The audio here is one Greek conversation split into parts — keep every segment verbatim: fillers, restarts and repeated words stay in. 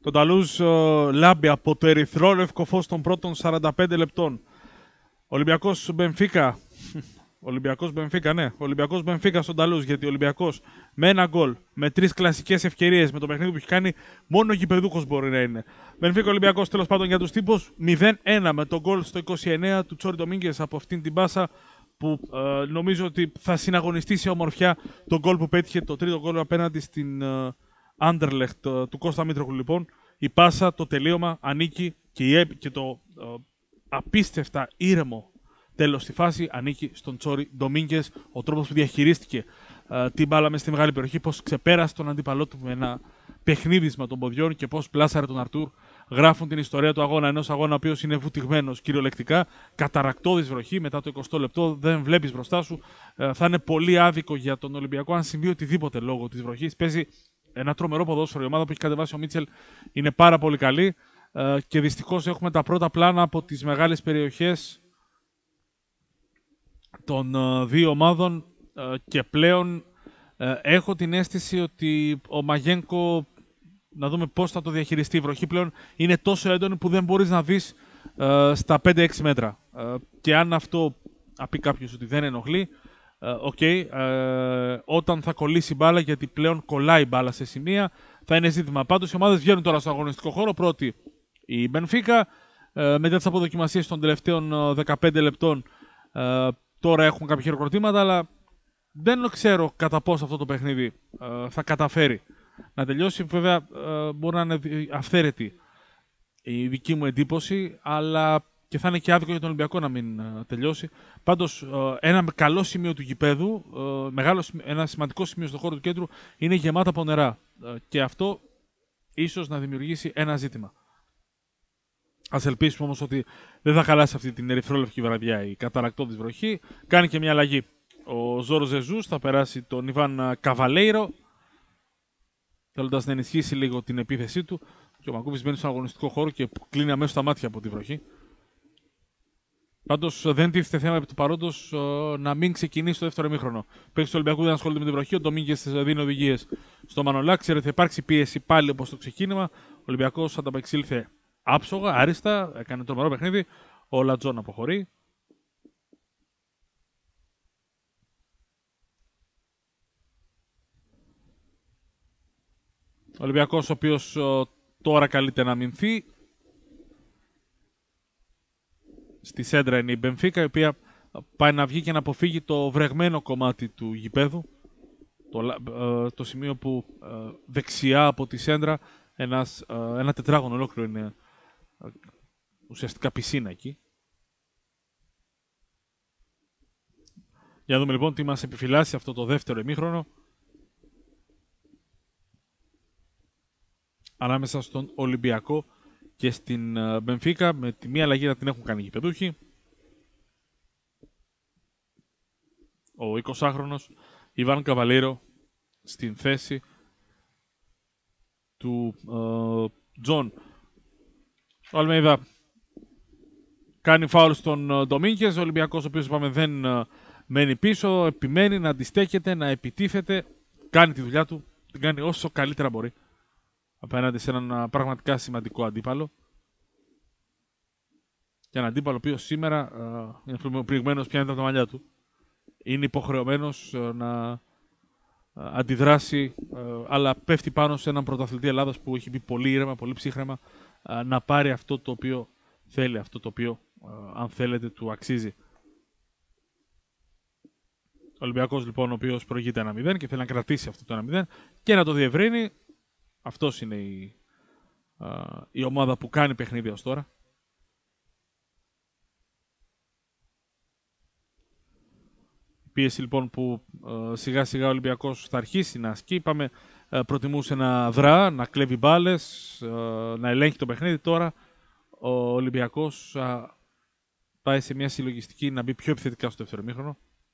Ο Νταλούζ λάμπει από το ερυθρόλευκο φως των πρώτων σαράντα πέντε λεπτών. Ολυμπιακός Μπενφίκα. Ολυμπιακός Μπενφίκα, ναι. Ολυμπιακός Μπενφίκα στον Νταλούζ. Γιατί ο Ολυμπιακός με ένα γκολ, με τρεις κλασικές ευκαιρίες, με το παιχνίδι που έχει κάνει, μόνο γηπεδούχος μπορεί να είναι. Μπενφίκα Ολυμπιακός τέλος πάντων για τους τύπους. μηδέν ένα με το γκολ στο είκοσι εννέα του Τσόρι Ντομίνγκες από αυτήν την πάσα που ε, νομίζω ότι θα συναγωνιστεί σε ομορφιά το γκολ που πέτυχε, το τρίτο γκολ απέναντι στην Άντερλεχτ ε, του Κώστα Μήτρογλου. Λοιπόν, η πάσα, το τελείωμα ανήκει και, η, και το ε, απίστευτα ήρεμο τέλος στη φάση ανήκει στον Τσόρι Ντομίνγκες. Ο τρόπος που διαχειρίστηκε ε, την μπάλα μες στη μεγάλη περιοχή, πώς ξεπέρασε τον αντίπαλό του με ένα παιχνίδισμα των ποδιών και πώς πλάσαρε τον Αρτούρ, γράφουν την ιστορία του αγώνα. Ενός αγώνα ο οποίος είναι βουτυγμένος κυριολεκτικά, καταρακτώδης βροχή μετά το εικοστό λεπτό, δεν βλέπεις μπροστά σου. Ε, θα είναι πολύ άδικο για τον Ολυμπιακό αν συμβεί οτιδήποτε λόγω της βροχής. Παίζει ένα τρομερό ποδόσφαιρο. Η ομάδα που έχει κατεβάσει ο Μίτσελ είναι πάρα πολύ καλή ε, και δυστυχώς έχουμε τα πρώτα πλάνα από τις μεγάλες περιοχές των ε, δύο ομάδων ε, και πλέον ε, έχω την αίσθηση ότι ο Μαγένκο, να δούμε πώς θα το διαχειριστεί. Η βροχή πλέον είναι τόσο έντονη που δεν μπορείς να δεις ε, στα πέντε έξι μέτρα. Ε, και αν αυτό να πει κάποιος ότι δεν ενοχλεί, οκ, ε, okay, ε, όταν θα κολλήσει η μπάλα, γιατί πλέον κολλάει η μπάλα σε σημεία, θα είναι ζήτημα. Πάντως οι ομάδες βγαίνουν τώρα στο αγωνιστικό χώρο. Πρώτη η Μπενφίκα, ε, μετά τις αποδοκιμασίες των τελευταίων δεκαπέντε λεπτών, ε, τώρα έχουν κάποια χειροκροτήματα, αλλά δεν ξέρω κατά πόσο αυτό το παιχνίδι ε, θα καταφέρει να τελειώσει. Βέβαια, ε, μπορεί να είναι αυθαίρετη η δική μου εντύπωση, αλλά και θα είναι και άδικο για τον Ολυμπιακό να μην uh, τελειώσει. Πάντως, uh, ένα καλό σημείο του γηπέδου, uh, μεγάλο, ένα σημαντικό σημείο στον χώρο του κέντρου, είναι γεμάτα από νερά. Uh, και αυτό ίσως να δημιουργήσει ένα ζήτημα. Ας ελπίσουμε όμως ότι δεν θα χαλάσει αυτή την ερυθρόλευκη βραδιά η καταρακτώδης βροχή. Κάνει και μια αλλαγή. Ο Ζόρο Ζεζούς θα περάσει τον Ιβάν Καβαλέιρο, θέλοντας να ενισχύσει λίγο την επίθεσή του. Και ο Μαγκούβης μπαίνει στον αγωνιστικό χώρο και κλείνει αμέσως τα μάτια από τη βροχή. Πάντως δεν τίθεται θέμα επί του παρόντος να μην ξεκινήσει το δεύτερο ημίχρονο. Παίκτης του Ολυμπιακού δεν ασχολείται με την βροχή. Ο Ντομίνγκες δίνει οδηγίες στο Μανολά. Ξέρετε, θα υπάρξει πίεση πάλι όπως το ξεκίνημα. Ο Ολυμπιακός ανταπεξήλθε άψογα, άριστα. Έκανε τρομερό παιχνίδι. Ο Λατζόν αποχωρεί. Ο Ολυμπιακός, ο οποίος τώρα καλείται να αμυνθεί. Στη σέντρα είναι η Μπενφίκα, η οποία πάει να βγει και να αποφύγει το βρεγμένο κομμάτι του γηπέδου. Το, ε, το σημείο που ε, δεξιά από τη σέντρα ένας, ε, ένα τετράγωνο ολόκληρο είναι ε, ουσιαστικά πισίνα εκεί. Για να δούμε λοιπόν τι μας επιφυλάσσει αυτό το δεύτερο ημίχρονο ανάμεσα στον Ολυμπιακό και στην Μπενφίκα, με τη μία αλλαγή να την έχουν κάνει οι γηπεδούχοι. Ο εικοσάχρονος Ιβάν Καβαλέιρο στην θέση του ε, Τζον. Ο Αλμέιδα κάνει φάουλ στον Ντομίνγκες. Ο Ολυμπιακός, ο οποίος είπαμε δεν ε, μένει πίσω, επιμένει να αντιστέκεται, να επιτίθεται, κάνει τη δουλειά του, την κάνει όσο καλύτερα μπορεί απέναντι σε έναν πραγματικά σημαντικό αντίπαλο. Και έναν αντίπαλο ο οποίος σήμερα uh, είναι πληγμένος, πιάνει τα μαλλιά του. Είναι υποχρεωμένος uh, να uh, αντιδράσει, uh, αλλά πέφτει πάνω σε έναν πρωταθλητή Ελλάδας που έχει πει πολύ ήρεμα, πολύ ψύχρεμα, uh, να πάρει αυτό το οποίο θέλει, αυτό το οποίο, uh, αν θέλετε, του αξίζει. Ο Ολυμπιακός, λοιπόν, ο οποίος προηγείται ένα μηδέν και θέλει να κρατήσει αυτό το ένα μηδέν και να το διευρύνει. Αυτός είναι η, uh, η ομάδα που κάνει παιχνίδι ως τώρα. Πίεση λοιπόν που uh, σιγά σιγά ο Ολυμπιακός θα αρχίσει να ασκεί. Είπαμε, uh, προτιμούσε να δρά, να κλέβει μπάλες, uh, να ελέγχει το παιχνίδι. Τώρα ο Ολυμπιακός uh, πάει σε μια συλλογιστική να μπει πιο επιθετικά στο δεύτερο ημίχρονο.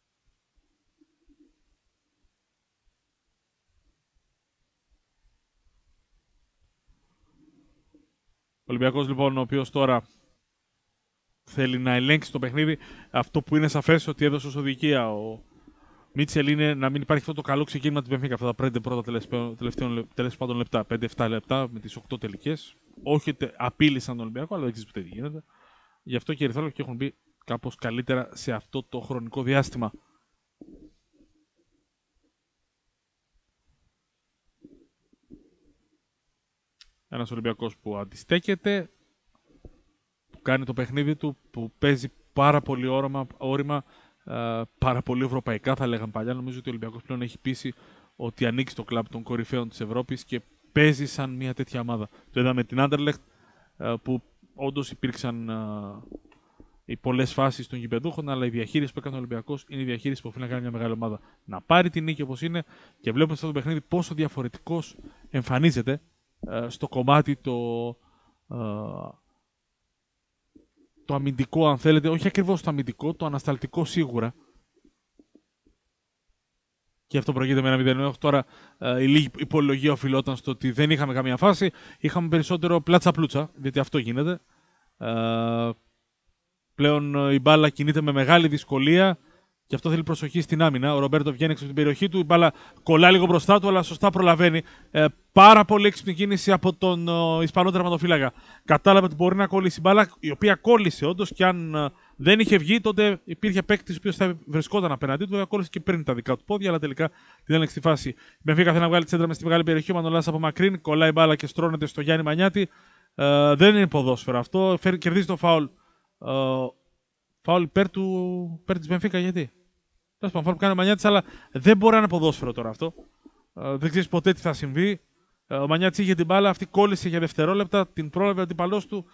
Ο Ολυμπιακός λοιπόν, ο οποίος τώρα θέλει να ελέγξει το παιχνίδι, αυτό που είναι σαφές ότι έδωσε ως οδηγία ο, Μίτσελ είναι να μην υπάρχει αυτό το καλό ξεκίνημα τη Μπενφίκα. Αυτά τα πέντε πρώτα τελευταίων λεπτά, πέντε εφτά λεπτά με τις οκτώ τελικές. Όχι ότι απείλησαν τον Ολυμπιακό, αλλά δεν ξέρει ποτέ τι γίνεται. Γι' αυτό και οι Ερυθρόλευκοι έχουν μπει κάπως καλύτερα σε αυτό το χρονικό διάστημα. Ένας Ολυμπιακός που αντιστέκεται, που κάνει το παιχνίδι του, που παίζει πάρα πολύ όραμα, όρημα, ε, πάρα πολύ ευρωπαϊκά θα λέγαμε παλιά. Νομίζω ότι ο Ολυμπιακός πλέον έχει πείσει ότι ανοίξει το κλαμπ των κορυφαίων της Ευρώπης και παίζει σαν μια τέτοια ομάδα. Το είδαμε την Άντερλεχτ, ε, που όντως υπήρξαν ε, οι πολλές φάσεις των γηπεδούχων, αλλά η διαχείριση που έκανε ο Ολυμπιακός είναι η διαχείριση που οφείλει να κάνει μια μεγάλη ομάδα. Να πάρει την νίκη όπως είναι και βλέπουμε σε αυτό το παιχνίδι πόσο διαφορετικός εμφανίζεται ε, στο κομμάτι το, ε, το αμυντικό, αν θέλετε, όχι ακριβώς το αμυντικό, το ανασταλτικό σίγουρα. Και αυτό προηγείται με ένα μηδέν. Τώρα ε, η λίγη υπολογία οφειλόταν στο ότι δεν είχαμε καμία φάση, είχαμε περισσότερο πλάτσα-πλούτσα, γιατί αυτό γίνεται. Ε, Πλέον η μπάλα κινείται με μεγάλη δυσκολία και αυτό θέλει προσοχή στην άμυνα. Ο Ρομπέρτο βγαίνει έξω από την περιοχή του, η μπάλα κολλά λίγο μπροστά του, αλλά σωστά προλαβαίνει. Ε, πάρα πολύ έξυπνη κίνηση από τον ε, Ισπανό τερματοφύλακα. Κατάλαβε ότι μπορεί να κολλήσει η μπάλα, η οποία κόλλησε όντως, και αν ε, δεν είχε βγει, τότε υπήρχε παίκτη ο οποίο θα βρισκόταν απέναντί του. Βέβαια, κόλλησε και πριν τα δικά του πόδια, αλλά τελικά την έλεξε στη φάση. Με Μπενφίκα θέλει να βγάλει τσέντρα με στη μεγάλη περιοχή. Ο Μανολάς από μακρύν, κολλάει η μπάλα και στρώνεται στο Γιάννη Μανιάτη. Ε, δεν είναι ποδόσφαιρο αυτό. Φέρει, κερδίζει το φάουλ. Uh, φάουλ υπέρ, του, υπέρ της Μπενφίκα, γιατί. Τέλος πάντων, φάουλ που κάνει ο Μανιάτης, αλλά δεν μπορεί να είναι ποδόσφαιρο τώρα αυτό. Uh, δεν ξέρεις ποτέ τι θα συμβεί. Uh, ο Μανιάτης είχε την μπάλα, αυτή κόλλησε για δευτερόλεπτα, την πρόλαβε ο αντίπαλός του.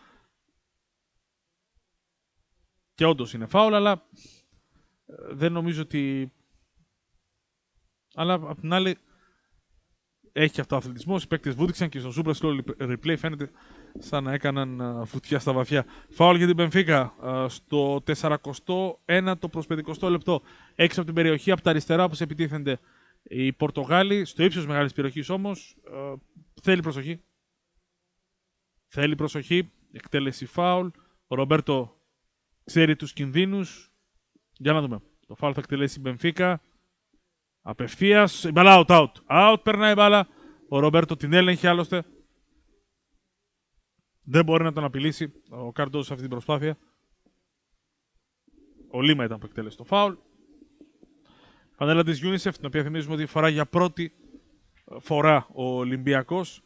Και όντως είναι φάουλ, αλλά uh, δεν νομίζω ότι. Αλλά απ' την άλλη, έχει και αυτό αθλητισμό. Οι παίκτες βούτυξαν και στο super slow replay φαίνεται σαν να έκαναν φωτιά στα βαθιά. Φάουλ για την Μπενφίκα στο τεσσαρακοστό ένατο προς πενηκοστό λεπτό. Έξω από την περιοχή, από τα αριστερά όπως επιτίθενται οι Πορτογάλοι. Στο ύψος μεγάλης περιοχής όμως θέλει προσοχή. Θέλει προσοχή. Εκτέλεση φάουλ. Ο Ρομπέρτο ξέρει τους κινδύνους. Για να δούμε. Το φάουλ θα εκτελέσει η Μπενφίκα. Απευθείας, η μπάλα out, out. Out περνάει η μπάλα. Ο Ρομπέρτο την έλεγχε άλλωστε. Δεν μπορεί να τον απειλήσει ο Καρντόζο σε αυτή την προσπάθεια. Ο Λίμα ήταν που εκτέλεσε το φάουλ. Φανέλα της UNICEF, την οποία θυμίζουμε ότι φορά για πρώτη φορά ο Ολυμπιακός.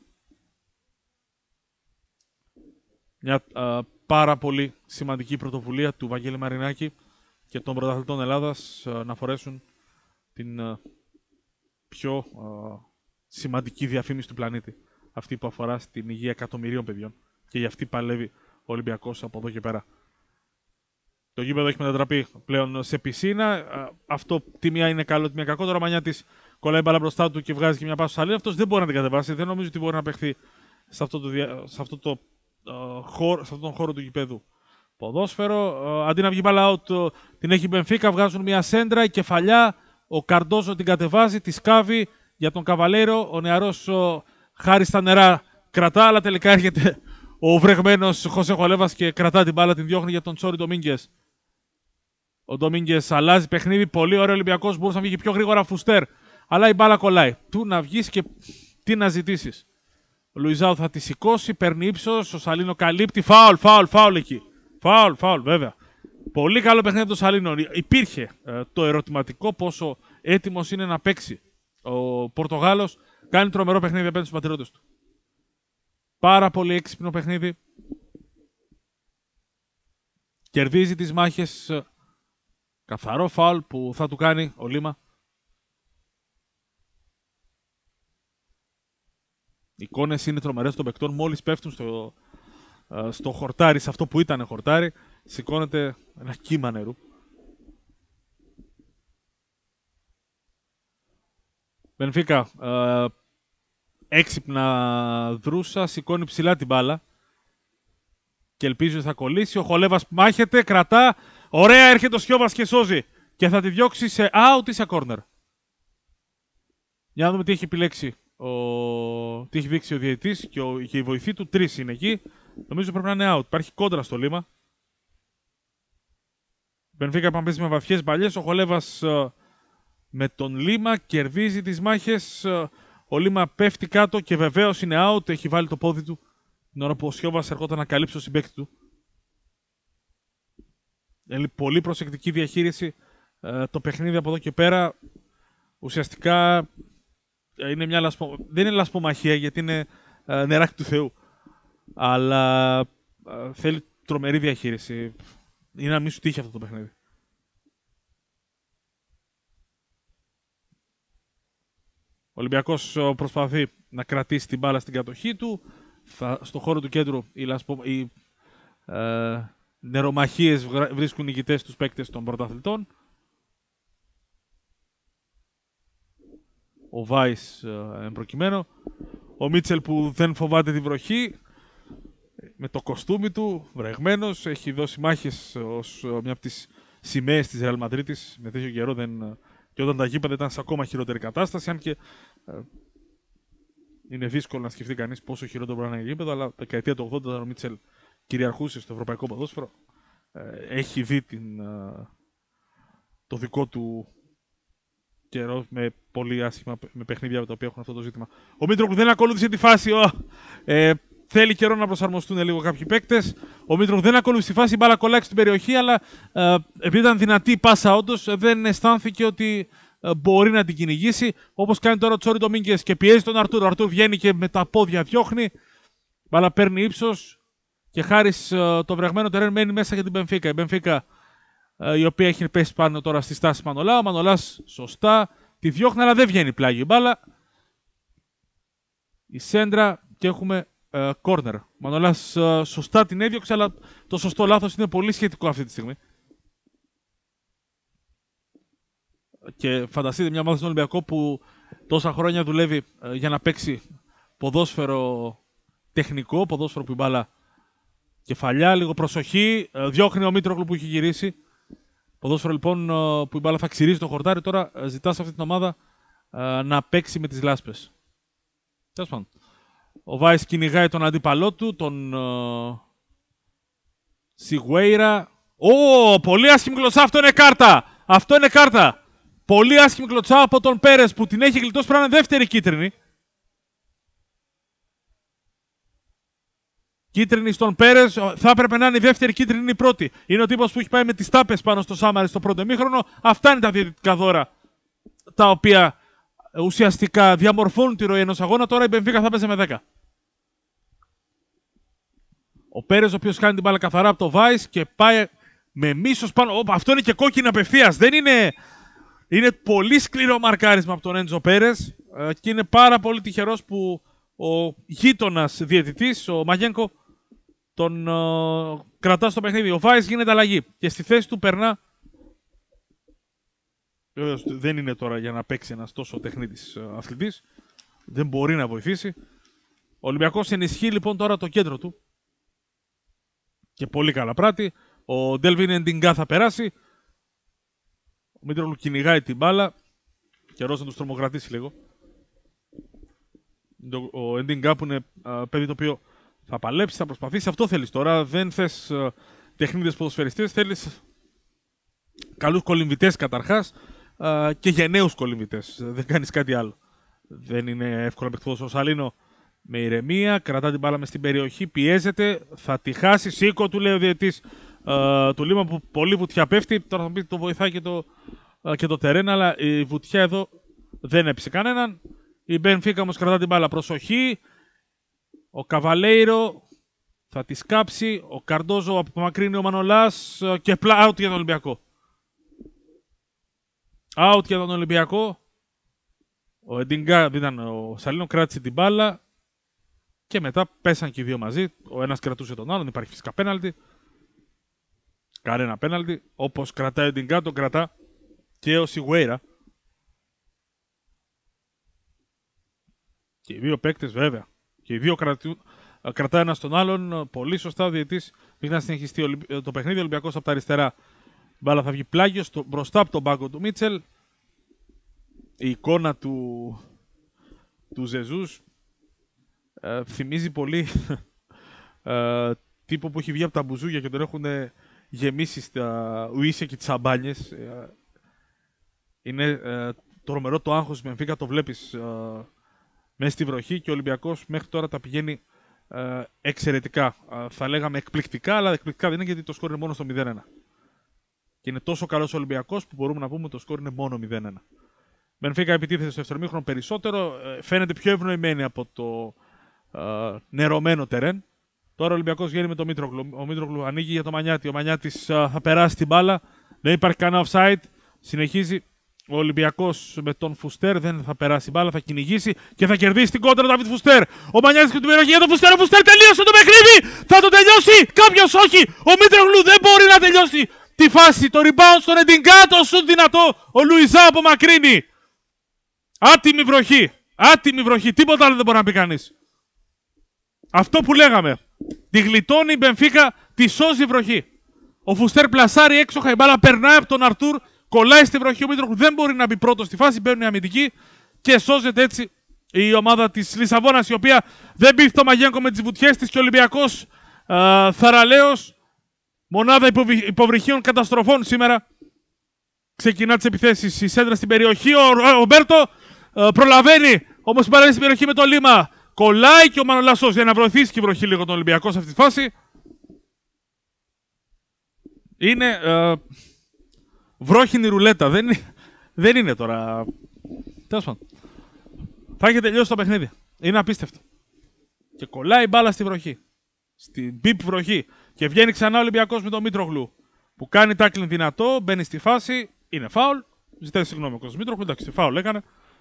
Μια α, πάρα πολύ σημαντική πρωτοβουλία του Βαγγέλη Μαρινάκη και των πρωταθλητών Ελλάδας α, να φορέσουν την α, πιο α, σημαντική διαφήμιση του πλανήτη. Αυτή που αφορά στην υγεία εκατομμυρίων παιδιών. Και γι' αυτή παλεύει ο Ολυμπιακός από εδώ και πέρα. Το γήπεδο έχει μετατραπεί πλέον σε πισίνα. Αυτό τη μία είναι καλό, τη μία κακό. Τώρα ο Μανιάτης κολλάει μπάλα μπροστά του και βγάζει και μια πάση στο σαλί. Αυτός δεν μπορεί να την κατεβάσει. Δεν νομίζω ότι μπορεί να παιχθεί σε αυτό το, σε αυτό το, uh, χώρο, σε αυτόν τον χώρο του γηπέδου. Ποδόσφαιρο. Uh, αντί να βγει μπάλα out, uh, την έχει η Μπενφίκα. Βγάζουν μια σέντρα, η κεφαλιά. Ο Καρντόζο την κατεβάζει, τη σκάβει για τον Καβαλέιρο. Ο νεαρός uh, χάρη στα νερά κρατά, αλλά τελικά έρχεται ο βρεγμένος Χωσέ Χολέβας και κρατά την μπάλα, την διώχνει για τον Τσόρι Ντομίνγκες. Ο Ντομίνγκες αλλάζει παιχνίδι. Πολύ ωραίο Ολυμπιακός. Μπορούσε να βγει πιο γρήγορα Φουστέρ. Αλλά η μπάλα κολλάει. Του να βγεις και τι να ζητήσεις. Ο Λουιζάου θα τη σηκώσει. Παίρνει ύψος. Ο Σαλίνο καλύπτει. Φάουλ, φάουλ, φάουλ εκεί. Φάουλ, φάουλ, βέβαια. Πολύ καλό παιχνίδι από τον Σαλίνο. Υπήρχε ε, το ερωτηματικό πόσο έτοιμος είναι να παίξει. Ο Πορτογάλος κάνει τρομερό παιχνίδι απέναντι στους πατριώτες του. Πάρα πολύ έξυπνο παιχνίδι. Κερδίζει τις μάχες. Καθαρό φάουλ που θα του κάνει ο Λίμα. Οι εικόνες είναι τρομερές των παικτών. Μόλις πέφτουν στο, στο χορτάρι, σε αυτό που ήταν χορτάρι, σηκώνεται ένα κύμα νερού. Μπενφίκα, ε, έξυπνα δρούσα, σηκώνει ψηλά την μπάλα και ελπίζει ότι θα κολλήσει. Ο Χολέβας μάχεται, κρατά. Ωραία, έρχεται ο Σιώβας και σώζει. Και θα τη διώξει σε out ή σε corner. Για να δούμε τι έχει επιλέξει. Ο... Τι έχει δείξει ο διαιτητής και, ο... και η βοηθή του. Τρεις είναι εκεί. Νομίζω πρέπει να είναι out. Υπάρχει κόντρα στο Λίμα. Μπενφίκα παμπέζει με βαθιές μπαλιές. Ο Χολέβας uh, με τον Λίμα, κερδίζει τις μάχες. Ο Λίμα πέφτει κάτω και βεβαίως είναι out, έχει βάλει το πόδι του την ώρα που ο Σιώβας ερχόταν να καλύψει το συμπαίκτη του. Είναι πολύ προσεκτική διαχείριση. Ε, το παιχνίδι από εδώ και πέρα ουσιαστικά είναι μια λασπο... δεν είναι λασπομαχία γιατί είναι ε, νεράκι του Θεού. Αλλά ε, θέλει τρομερή διαχείριση. Είναι να μην σου τύχει αυτό το παιχνίδι. Ο Ολυμπιακός προσπαθεί να κρατήσει την μπάλα στην κατοχή του. Θα, στο χώρο του κέντρου οι, λασπο... οι ε, νερομαχίες βρίσκουν νικητές τους παίκτες των πρωταθλητών. Ο Βάις ε, προκειμένου. Ο Μίτσελ που δεν φοβάται τη βροχή, με το κοστούμι του, βρεγμένος, έχει δώσει μάχες ως μια από τις σημαίες της Ρεάλ Μαδρίτης. Με τέτοιο καιρό δεν... και όταν τα γήπεδα ήταν σε ακόμα χειρότερη κατάσταση, αν και ε, είναι δύσκολο να σκεφτεί κανείς πόσο χειρότερο μπορεί να είναι γήπεδο, αλλά δεκαετία του ογδόντα όταν ο Μίτσελ κυριαρχούσε στο ευρωπαϊκό ποδόσφαιρο, ε, έχει δει την, ε, το δικό του καιρό με πολύ άσχημα με παιχνίδια τα οποία έχουν αυτό το ζήτημα. Ο Μίτροκλου δεν ακολούθησε τη φάση. Ο, ε, θέλει καιρό να προσαρμοστούν λίγο κάποιοι παίκτες. Ο Μίτροκλου δεν ακολούθησε τη φάση. Η μπάλα κολλάει στην περιοχή, αλλά ε, επειδή ήταν δυνατή η πάσα, όντως δεν αισθάνθηκε ότι ε, μπορεί να την κυνηγήσει. Όπως κάνει τώρα ο Τσόρι Ντομίνγκες και πιέζει τον Αρτούρ. Ο Αρτούρ βγαίνει και με τα πόδια διώχνει. Μπάλα παίρνει ύψος και χάρη ε, το βρεγμένο τερέν μένει μέσα για την Μπενφίκα. Η Μπενφίκα, η οποία έχει πέσει πάνω τώρα στη στάση Μανολά. Ο Μανολάς σωστά τη διώχνει, αλλά δεν βγαίνει πλάγι η μπάλα. Η σέντρα και έχουμε κόρνερ. Uh, ο Μανολάς uh, σωστά την έδιωξε, αλλά το σωστό λάθος είναι πολύ σχετικό αυτή τη στιγμή. Και φανταστείτε μια ομάδα στον Ολυμπιακό που τόσα χρόνια δουλεύει uh, για να παίξει ποδόσφαιρο τεχνικό, ποδόσφαιρο που η μπάλα κεφαλιά, λίγο προσοχή, uh, διώχνει ο Μήτροκλου που έχει γυρίσει. Ποδόσφαιρο λοιπόν που η μπάλα θα ξυρίζει το χορτάρι, τώρα ζητά σε αυτή την ομάδα uh, να παίξει με τις λάσπες. Τέλος πάντων. Ο Βάις κυνηγάει τον αντίπαλό του, τον uh, Σιγουέιρα. Ω, πολύ άσχημη κλωτσά, αυτό είναι κάρτα! Αυτό είναι κάρτα! Πολύ άσχημη κλωτσά από τον Πέρες που την έχει γλιτώσει, πρέπει να είναι δεύτερη κίτρινη. Κίτρινη στον Πέρες, θα έπρεπε να είναι η δεύτερη κίτρινη, είναι η πρώτη. Είναι ο τύπος που έχει πάει με τις τάπες πάνω στο Σάμαρι στο πρώτο ημίχρονο. Αυτά είναι τα διαιτητικά δώρα τα οποία ουσιαστικά διαμορφώνουν τη ροή ενός αγώνα. Τώρα η Μπενφίκα θα παίζει με δέκα. Ο Πέρες, ο οποίος κάνει την μπάλα καθαρά από το Βάις και πάει με μίσος πάνω. Ωπα, αυτό είναι και κόκκινη απευθείας. Δεν είναι... είναι πολύ σκληρό μαρκάρισμα από τον Έντζο Πέρες και είναι πάρα πολύ τυχερός που ο γείτονας διαιτητής, ο Μαγένκο, τον uh, κρατά στο παιχνίδι. Ο Βάις γίνεται αλλαγή και στη θέση του περνά. Βέβαια δεν είναι τώρα για να παίξει ένας τόσο τεχνίτης uh, αθλητής. Δεν μπορεί να βοηθήσει. Ο Ολυμπιακός ενισχύει λοιπόν τώρα το κέντρο του. Και πολύ καλά πράττει. Ο Ντέλβιν Εντιγκά θα περάσει. Ο Μήτρογλου κυνηγάει την μπάλα. Καιρός να τους τρομοκρατήσει λίγο. Ο Εντιγκά που είναι uh, παιδί το οποίο θα παλέψει, θα προσπαθήσει. Αυτό θέλεις τώρα. Δεν θες uh, τεχνίτες ποδοσφαιριστές. Θέλεις καλούς κολυμβητές καταρχάς uh, και γενναίους κολυμβητές. Δεν κάνεις κάτι άλλο. Δεν είναι εύκολο να παιχτεί ο Σαλίνο με ηρεμία. Κρατά την μπάλα μες στην περιοχή. Πιέζεται. Θα τη χάσει. Σήκω του λέει ο διαιτητής uh, του Λίμα που πολύ βουτιά πέφτει. Τώρα θα μου πει το βοηθάει και το, uh, και το τερέν. Αλλά η βουτιά εδώ δεν έπεισε κανέναν. Η Μπενφίκα όμως κρατά την μπάλα. Προσοχή. Ο Καβαλέιρο θα τη σκάψει. Ο Καρντόζο απομακρύνει ο Μανολάς και πλά out για τον Ολυμπιακό. Out για τον Ολυμπιακό. Ο Εντιγκά, ήταν ο Σαλίνο, κράτησε την μπάλα και μετά πέσαν και οι δύο μαζί. Ο ένας κρατούσε τον άλλον. Υπάρχει φυσικά πέναλτι. Κανένα πέναλτι. Όπως κρατάει ο Εντιγκά, τον κρατά και ο Σιγουέιρα. Και οι δύο παίκτες βέβαια. Και οι δύο κρατούν, κρατάει ένα τον άλλον. Πολύ σωστά ο διαιτητής. Μέχρι να συνεχιστεί το παιχνίδι. Ο Ολυμπιακός από τα αριστερά. Μπάλα θα βγει πλάγιος μπροστά από τον πάγκο του Μίτσελ. Η εικόνα του, του Ζεζούς ε, θυμίζει πολύ ε, τύπο που έχει βγει από τα μπουζούγια και τον έχουν γεμίσει στα ουίσια και τις αμπάνιες. Ε, είναι ε, τρομερό το άγχος της Μπενφίκα, το βλέπεις ε, μέσα στη βροχή και ο Ολυμπιακός μέχρι τώρα τα πηγαίνει ε, εξαιρετικά. Ε, θα λέγαμε εκπληκτικά, αλλά εκπληκτικά δεν είναι γιατί το σκορ είναι μόνο στο μηδέν ένα. Και είναι τόσο καλός ο Ολυμπιακός που μπορούμε να πούμε ότι το σκορ είναι μόνο μηδέν ένα. Μπενφίκα επιτίθεται στο δεύτερο ημίχρονο περισσότερο, ε, φαίνεται πιο ευνοημένη από το ε, νερωμένο τερέν. Τώρα ο Ολυμπιακός βγαίνει με τον Μήτρογλου. Ο Μήτρογλου ανοίγει για τον Μανιάτη. Ο Μανιάτης ε, θα περάσει την μπάλα. Δεν υπάρχει κανένα offside. Συνεχίζει ο Ολυμπιακός με τον Φουστέρ. Δεν θα περάσει μπάλα. Θα κυνηγήσει και θα κερδίσει την κόντρα ο Νταβίτ Φουστέρ. Ο Μανιάτης και την περιοχή για τον Φουστέρ. Ο Φουστέρ τελείωσε το παιχνίδι. Θα το τελειώσει. Κάποιος όχι. Ο Μήτρογλου δεν μπορεί να τελειώσει τη φάση. Το rebound στον Εντιγκά. Το σουτ δυνατό. Ο Λουιζά απομακρύνει. Άτιμη βροχή. Άτιμη βροχή. Τίποτα άλλο δεν μπορεί να πει κανείς. Αυτό που λέγαμε. Τη γλιτώνει η Μπενφίκα, τη σώζει η βροχή. Ο Φουστέρ πλασάρει έξω, η μπάλα περνάει από τον Αρτούρ, κολλάει στη βροχή. Ο Μήτρογλου δεν μπορεί να μπει πρώτο στη φάση, μπαίνουν οι αμυντικοί και σώζεται έτσι η ομάδα της Λισαβόνας, η οποία δεν πήρε το Μαγένκο με τις βουτιές της και ο Ολυμπιακός θαραλέος, μονάδα υποβρυχίων καταστροφών σήμερα. Ξεκινά τις επιθέσεις, η σέντρα στην περιοχή, ο, ο Μπέρτο ε, προλαβαίνει, όμως παραλύει στην περιοχή με το Λίμα. Κολλάει και ο Μανολάσος για να βοηθήσει και η βροχή λίγο τον Ολυμπιακό σε αυτή τη φάση. Είναι ε, βρόχινη ρουλέτα. Δεν είναι, δεν είναι τώρα. Τέλος πάντων. Θα έχει τελειώσει το παιχνίδι. Είναι απίστευτο. Και κολλάει μπάλα στη βροχή. Στην πιπ βροχή. Και βγαίνει ξανά ο Ολυμπιακός με τον Μήτρογλου. Που κάνει τάκλιν δυνατό, μπαίνει στη φάση. Είναι φάουλ. Ζητάει συγγνώμη ο κόσμος Μήτρογλου. Εντάξει, φάουλ έκανε.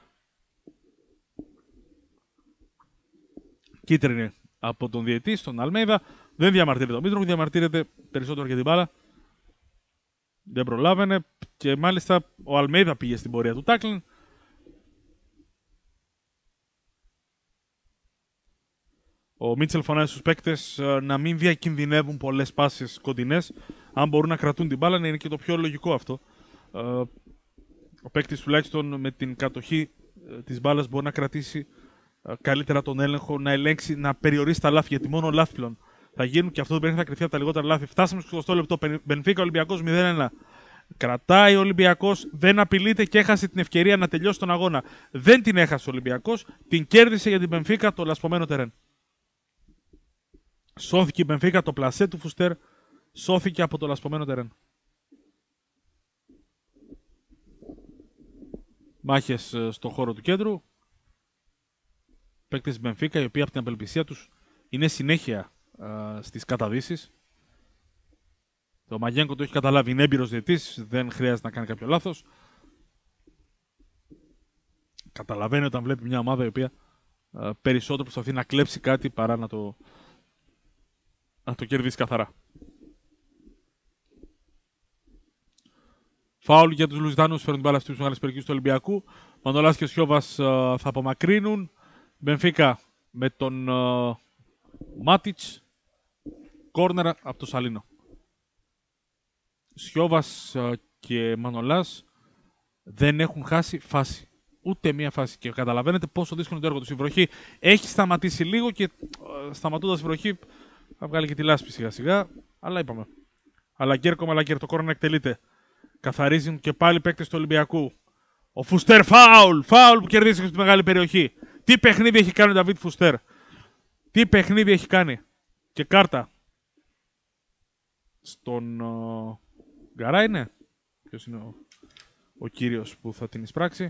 Κίτρινη από τον διαιτή στον Αλμέιδα. Δεν διαμαρτύρεται ο Μήτρογλου, διαμαρτύρεται περισσότερο για την μπάλα. Δεν προλάβαινε και μάλιστα ο Αλμέιδα πήγε στην πορεία του τάκλιν. Ο Μίτσελ φωνάζει στους παίκτες να μην διακινδυνεύουν πολλές πάσες κοντινές. Αν μπορούν να κρατούν την μπάλα, είναι και το πιο λογικό αυτό. Ο παίκτης τουλάχιστον με την κατοχή της μπάλας μπορεί να κρατήσει καλύτερα τον έλεγχο, να ελέγξει, να περιορίσει τα λάθη. Γιατί μόνο λάθη πλέον θα γίνουν και αυτό δεν θα κρυφθεί από τα λιγότερα λάθη. Φτάσαμε στο εικοστό λεπτό. Μπενφίκα Ολυμπιακός μηδέν ένα. Κρατάει ο Ολυμπιακός, δεν απειλείται και έχασε την ευκαιρία να τελειώσει τον αγώνα. Δεν την έχασε ο Ολυμπιακός, την κέρδισε για την Μπενφίκα το λασπωμένο τερέν. Σώθηκε η Μπενφίκα, το πλασέ του Φουστέρ σώθηκε από το λασπωμένο τερέν. Μάχες στο χώρο του κέντρου. Παίκτες της Μπενφίκα, οι οποίοι από την απελπισία τους είναι συνέχεια α, στις καταδύσεις. Το Μαγένκο το έχει καταλάβει, είναι έμπειρος διαιτής, δεν χρειάζεται να κάνει κάποιο λάθος. Καταλαβαίνει όταν βλέπει μια ομάδα η οποία α, περισσότερο προσπαθεί να κλέψει κάτι παρά να το, να το κερδίσει καθαρά. Φάουλ για τους Λουζιτάνους, φέρουν την μπάλα στις μεγάλες περιοχές του Ολυμπιακού. Μανολάς και ο Σιώβας α, θα απομακρύνουν. Μπενφίκα με τον uh, Μάτιτς, κόρνερα από το Σαλίνο. Σιώβας uh, και Μανολάς δεν έχουν χάσει φάση. Ούτε μία φάση. Και καταλαβαίνετε πόσο δύσκολο είναι το έργο του. Η βροχή έχει σταματήσει λίγο και uh, σταματώντας η βροχή θα βγάλει και τη λάσπη σιγά σιγά. Αλλά είπαμε. Αλλά Γκέρκο Μαλακέρ, το κόρνερα εκτελείται. Καθαρίζουν και πάλι παίκτες του Ολυμπιακού. Ο Φουστέρ, φάουλ! Φάουλ που κερδίζει στη μεγάλη περιοχή. Τι παιχνίδι έχει κάνει ο Νταβίτ Φουστέρ. Τι παιχνίδι έχει κάνει. Και κάρτα. Στον uh, Γκαρά είναι. Ποιος είναι ο, ο κύριος που θα την εισπράξει.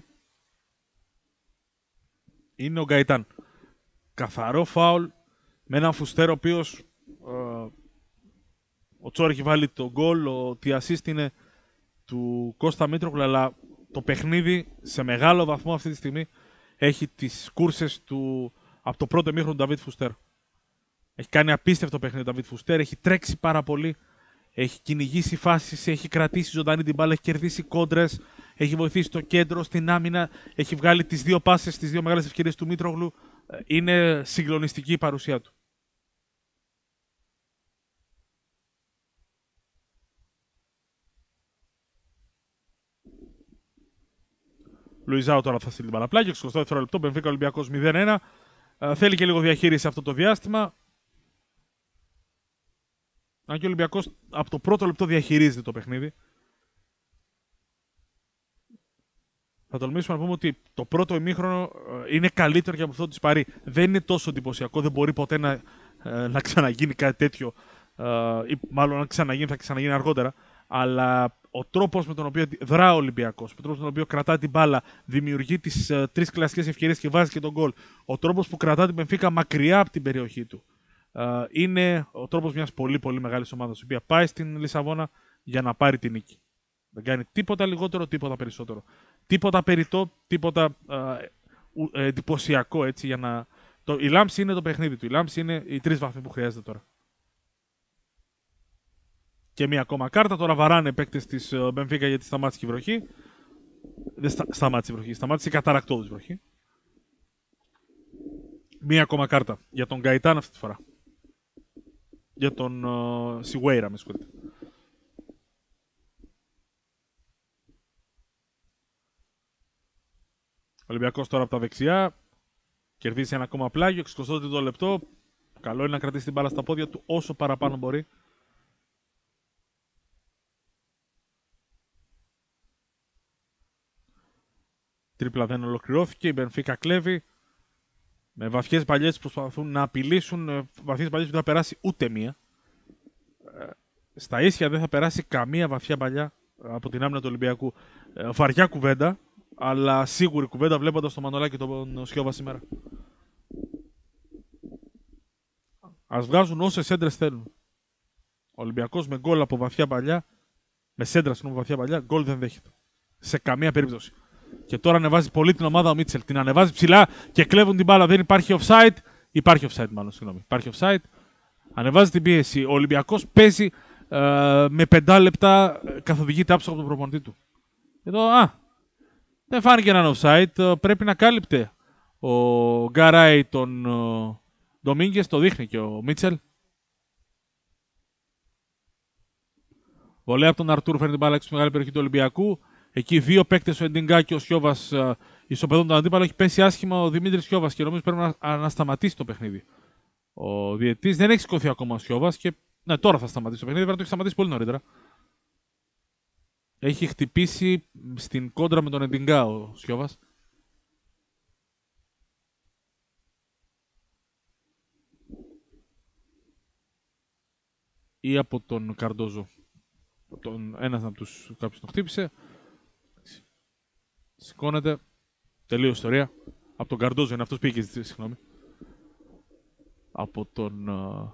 Είναι ο Γκαϊτάν. Καθαρό φάουλ. Με έναν Φουστέρ ο οποίος uh, ο Τσόρ έχει βάλει το γκολ. Ο τι assist είναι του Κώστα Μήτρογλου. Αλλά το παιχνίδι σε μεγάλο βαθμό αυτή τη στιγμή έχει τις κούρσες του από το πρώτο ημίχρονο του Νταβίτ Φουστέρ. Έχει κάνει απίστευτο παιχνίδι ο Νταβίτ Φουστέρ, έχει τρέξει πάρα πολύ, έχει κυνηγήσει φάσεις, έχει κρατήσει ζωντανή την μπάλα, έχει κερδίσει κόντρες, έχει βοηθήσει το κέντρο, στην άμυνα, έχει βγάλει τις δύο πάσες, τις δύο μεγάλες ευκαιρίες του Μήτρογλου. Είναι συγκλονιστική η παρουσία του. Λουιζάου τώρα θα στείλει την παραπλάγια, εξακόσια δευτερόλεπτο, Μπενφίκα Ολυμπιακός μηδέν ένα. Uh, θέλει και λίγο διαχείριση αυτό το διάστημα. Αν και ο Ολυμπιακός από το πρώτο λεπτό διαχειρίζεται το παιχνίδι. θα τολμήσουμε να πούμε ότι το πρώτο ημίχρονο είναι καλύτερο και από αυτό της Παρί. Δεν είναι τόσο εντυπωσιακό, δεν μπορεί ποτέ να, να ξαναγίνει κάτι τέτοιο. Ή μάλλον αν ξαναγίνει, θα ξαναγίνει αργότερα. Αλλά ο τρόπος με τον οποίο δρά ο Ολυμπιακός, ο τρόπος με τον οποίο κρατά την μπάλα, δημιουργεί τις uh, τρεις κλασικές ευκαιρίες και βάζει και τον γκολ, ο τρόπος που κρατά την Μπενφίκα μακριά από την περιοχή του, uh, είναι ο τρόπος μιας πολύ πολύ μεγάλης ομάδας, η οποία πάει στην Λισαβόνα για να πάρει την νίκη. Δεν κάνει τίποτα λιγότερο, τίποτα περισσότερο. Τίποτα περιττό, τίποτα uh, εντυπωσιακό έτσι για να. Το, η λάμψη είναι το παιχνίδι του. Η λάμψη είναι οι τρεις βαθμοί που χρειάζεται τώρα. Και μία ακόμα κάρτα. Τώρα βαράνε παίκτες της Μπενφίκα γιατί σταμάτησε η βροχή. Δεν στα, σταμάτησε η βροχή. Σταμάτησε η καταρακτώδης βροχή. Μία ακόμα κάρτα για τον Γκαϊτάν αυτή τη φορά. Για τον uh, Σιγουέιρα, με συγχωρείτε. Ο Ολυμπιακός τώρα από τα δεξιά. Κερδίζει ένα ακόμα πλάγιο. εξηκοστό τρίτο λεπτό. Καλό είναι να κρατήσει την μπάλα στα πόδια του όσο παραπάνω μπορεί. Τρίπλα δεν ολοκληρώθηκε. Η Μπενφίκα κλέβει. Με βαθιές παλιές που προσπαθούν να απειλήσουν. Βαθιές παλιές που δεν θα περάσει ούτε μία. Στα ίσια δεν θα περάσει καμία βαθιά παλιά από την άμυνα του Ολυμπιακού. Βαριά κουβέντα. Αλλά σίγουρη κουβέντα βλέποντας το Μανολάκι και τον Σιώβα σήμερα. Ας βγάζουν όσες έντρες θέλουν. Ο Ολυμπιακός με γκολ από βαθιά παλιά. Με σέντρα συγγνώμη βαθιά παλιά. Γκολ δεν δέχεται. Σε καμία περίπτωση. Και τώρα ανεβάζει πολύ την ομάδα ο Μίτσελ. Την ανεβάζει ψηλά και κλέβουν την μπάλα. Δεν υπάρχει offside. Υπάρχει offside, μάλλον. Συγγνώμη. Υπάρχει offside. Ανεβάζει την πίεση. Ο Ολυμπιακός παίζει ε, με πεντά λεπτά. Καθοδηγείται άψογα από τον προπονητή του. Εδώ, α, δεν φάνηκε έναν offside. Πρέπει να κάλυπτε ο Γκαράι τον Ντομίνγκες. Το δείχνει και ο Μίτσελ. Βολέα από τον Αρτούρ φέρνει την μπάλα έξω στη μεγάλη περιοχή του Ολυμπιακού. Εκεί δύο παίκτες, ο Εντιγκά και ο Σιώβας, ισοπεδώνουν τον αντίπαλο. Έχει πέσει άσχημα ο Δημήτρης Σιώβας και νομίζω πρέπει να, να σταματήσει το παιχνίδι. Ο διαιτητής δεν έχει σηκωθεί ακόμα ο Σιώβας και ναι, τώρα θα σταματήσει το παιχνίδι. Βέβαια το έχει σταματήσει πολύ νωρίτερα. Έχει χτυπήσει στην κόντρα με τον Εντιγκά ο Σιώβας. Ή από τον Καρντόζο. Τον, ένας από τους κάποιους τον χτύπησε. Σηκώνεται. Τελείω ιστορία. Από τον Καρντόζο είναι αυτός πήγε, συγγνώμη. Από τον uh,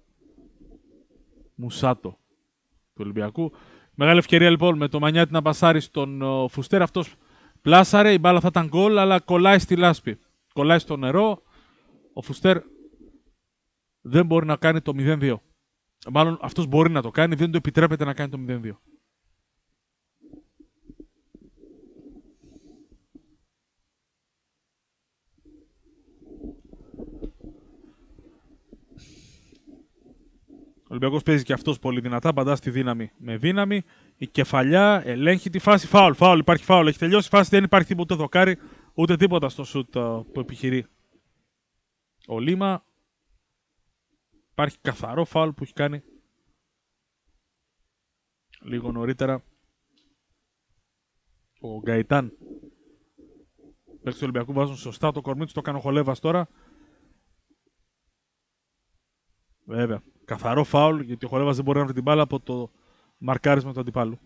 Μουσάτο του Ολυμπιακού. Μεγάλη ευκαιρία λοιπόν με το Μανιάτη να πασάρει στον uh, Φουστέρ. Αυτός πλάσαρε, η μπάλα θα ήταν γκολ, αλλά κολλάει στη λάσπη. Κολλάει στο νερό. Ο Φουστέρ δεν μπορεί να κάνει το μηδέν δύο. Μάλλον αυτός μπορεί να το κάνει, δεν του επιτρέπεται να κάνει το μηδέν δύο. Ο Ολυμπιακός παίζει και αυτός πολύ δυνατά, παντά στη δύναμη με δύναμη. Η κεφαλιά ελέγχει τη φάση. Φάουλ, φάουλ, υπάρχει φάουλ. Έχει τελειώσει η φάση, δεν υπάρχει τίποτα ούτε δοκάρι, ούτε τίποτα στο σουτ που επιχειρεί ο Λίμα. Υπάρχει καθαρό φάουλ που έχει κάνει λίγο νωρίτερα ο Γκαϊτάν. Παίκτες του Ολυμπιακού βάζουν σωστά το κορμί του, το κάνει ο Χολέβας τώρα. Βέβαια, καθαρό φάουλ γιατί ο Χολέβας δεν μπορεί να βρει την μπάλα από το μαρκάρισμα του αντιπάλου.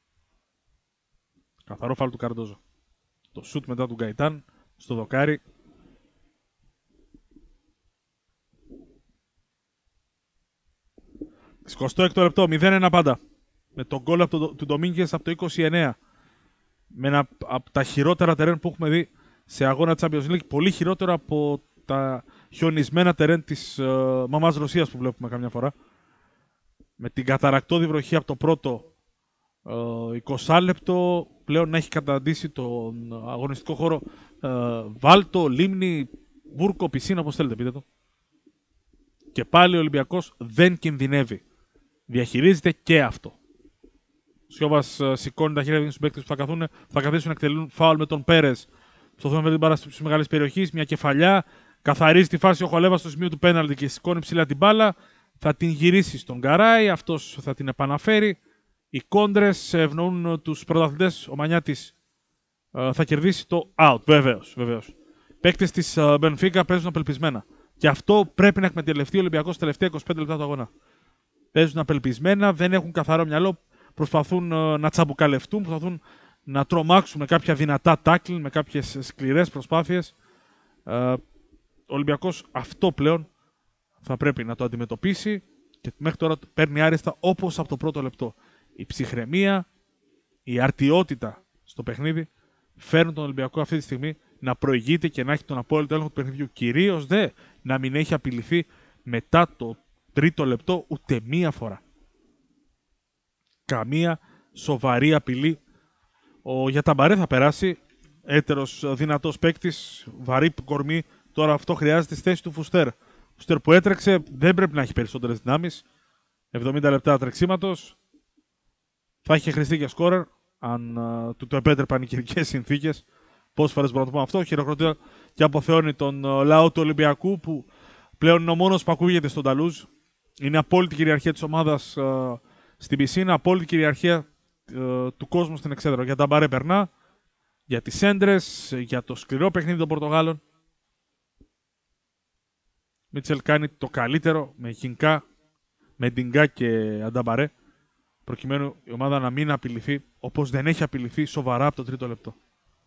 Καθαρό φάουλ του Καρντόζο. Το σουτ μετά του Γκαϊτάν στο δοκάρι. εικοστό έκτο λεπτό, μηδέν ένα πάντα. Με τον γκολ από το, του Ντομίνγκες από το είκοσι εννέα. Με ένα από τα χειρότερα τερέν που έχουμε δει σε αγώνα Champions League. Πολύ χειρότερο από τα χιονισμένα τερέν της uh, μαμάς Ρωσίας που βλέπουμε καμιά φορά. Με την καταρακτώδη βροχή από το πρώτο uh, είκοσι λεπτό πλέον να έχει καταντήσει τον αγωνιστικό χώρο uh, βάλτο, λίμνη, βούρκο, πισίνα, όπως θέλετε πείτε το. Και πάλι ο Ολυμπιακός δεν κινδυνεύει. Διαχειρίζεται και αυτό. Ο Σιώβας uh, σηκώνει τα χέρια στους παίκτες που θα, καθούν, θα καθίσουν να εκτελούν φάουλ με τον Πέρες. Στο θέμα με την μπάλα στις μεγάλες περιοχές, μια κεφαλιά. Καθαρίζει τη φάση ο Χολέβας στο σημείο του πέναλτι και σηκώνει ψηλά την μπάλα. Θα την γυρίσει στον Γκαράι, αυτός θα την επαναφέρει. Οι κόντρες ευνοούν τους πρωταθλητές. Ο Μανιάτης ε, θα κερδίσει το out. Βεβαίως, βεβαίως. Παίκτες της Μπενφίκα παίζουν απελπισμένα. Και αυτό πρέπει να εκμεταλλευτεί ο Ολυμπιακός στα τελευταία είκοσι πέντε λεπτά του αγώνα. Παίζουν απελπισμένα, δεν έχουν καθαρό μυαλό, προσπαθούν ε, να τσαμπουκαλευτούν, προσπαθούν να τρομάξουν με κάποια δυνατά τάκλ, με κάποιες σκληρές προσπάθειες. Ε, ο Ολυμπιακός αυτό πλέον θα πρέπει να το αντιμετωπίσει και μέχρι τώρα παίρνει άριστα όπως από το πρώτο λεπτό. Η ψυχραιμία, η αρτιότητα στο παιχνίδι φέρνουν τον Ολυμπιακό αυτή τη στιγμή να προηγείται και να έχει τον απόλυτο έλεγχο του παιχνιδιού. Κυρίως δε να μην έχει απειληθεί μετά το τρίτο λεπτό ούτε μία φορά. Καμία σοβαρή απειλή. Ο Γιαταμπαρέ θα περάσει. Έτερος δυνατός παίκτης, βαρύ κορμί. Τώρα αυτό χρειάζεται στη θέση του Φουστέρ. Φουστέρ που έτρεξε δεν πρέπει να έχει περισσότερες δυνάμεις. εβδομήντα λεπτά τρεξίματος. Θα είχε χρηστεί για σκόρερ αν uh, του το επέτρεπαν οι καιρικές συνθήκες. Πόσες φορές μπορώ να το πω αυτό. Χειροκροτεί και αποθεώνει τον uh, λαό του Ολυμπιακού που πλέον είναι ο μόνος που ακούγεται στον Ταλούζ. Είναι απόλυτη κυριαρχία της ομάδας uh, στην πισίνα, απόλυτη κυριαρχία uh, του κόσμου στην εξέδρα. Για τα μπαρέ περνά, για τις έντρες, για το σκληρό παιχνίδι των Πορτογάλων. Μίτσελ κάνει το καλύτερο με Χινκά, με Ντιγκά και Ανταμπαρέ, προκειμένου η ομάδα να μην απειληθεί όπως δεν έχει απειληθεί σοβαρά από το τρίτο λεπτό.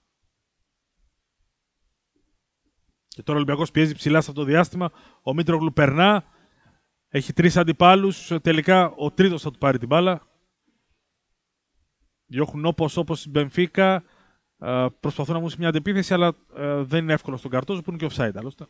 Και τώρα ο Ολυμπιακός πιέζει ψηλά σε αυτό το διάστημα. Ο Μήτρογλου περνά, έχει τρεις αντιπάλους. Τελικά ο τρίτος θα του πάρει την μπάλα. Διώχνουν όπως όπως η Μπενφίκα. Προσπαθούν να βγουν σε μια αντεπίθεση, αλλά δεν είναι εύκολο στον Καρτόζο που είναι και offside άλλωστε.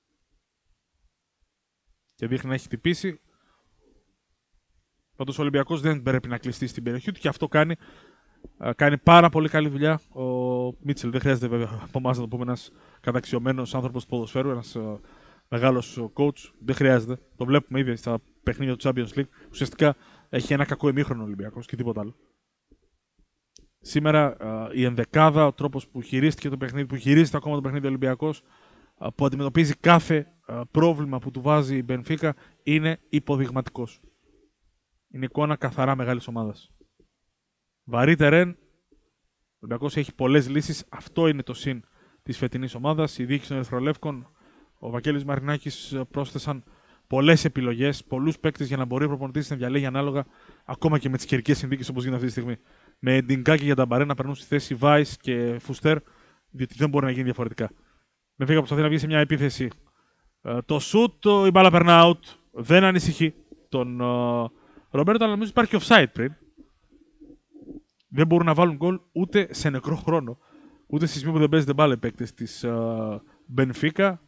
Και δείχνει να έχει χτυπήσει. Πάντως ο Ολυμπιακός δεν πρέπει να κλειστεί στην περιοχή του και αυτό κάνει. Κάνει πάρα πολύ καλή δουλειά ο Μίτσελ. Δεν χρειάζεται βέβαια από εμάς να το πούμε ένας καταξιωμένος άνθρωπος του ποδοσφαίρου, ένας uh, μεγάλος coach. Δεν χρειάζεται. Το βλέπουμε ήδη στα παιχνίδια του Champions League. Ουσιαστικά έχει ένα κακό ημίχρονο ο Ολυμπιακός και τίποτα άλλο. Σήμερα uh, η ενδεκάδα, ο τρόπος που χειρίστηκε το παιχνίδι, που χειρίζεται ακόμα το παιχνίδι ο Ολυμπιακός, uh, που αντιμετωπίζει κάθε uh, πρόβλημα που του βάζει η Μπενφίκα, είναι υποδειγματικός. Είναι εικόνα καθαρά μεγάλης ομάδας. Βαρύ τερέν. Ο Ολυμπιακός έχει πολλές λύσεις. Αυτό είναι το συν της φετινής ομάδας. Η διοίκηση των Ερυθρολεύκων, ο Βαγγέλης Μαρινάκης πρόσθεσαν πολλές επιλογές, πολλούς παίκτες για να μπορεί ο προπονητής να διαλέγει ανάλογα ακόμα και με τις καιρικές συνθήκες όπως γίνεται αυτή τη στιγμή. Με Ντιγκά και Γιαταμπαρέ να περνούν στη θέση Βάις και Φουστέρ, διότι δεν μπορεί να γίνει διαφορετικά. Με φύγα προσπαθεί να βγει σε μια επίθεση. Το σουτ, η μπάλα περνά out. Δεν ανησυχεί τον Ρομπέρτο, αλλά νομίζω υπάρχει offside πριν. Δεν μπορούν να βάλουν γκολ ούτε σε νεκρό χρόνο. Ούτε στη στιγμή που δεν παίζεται μπάλα οι παίκτες της Μπενφίκα.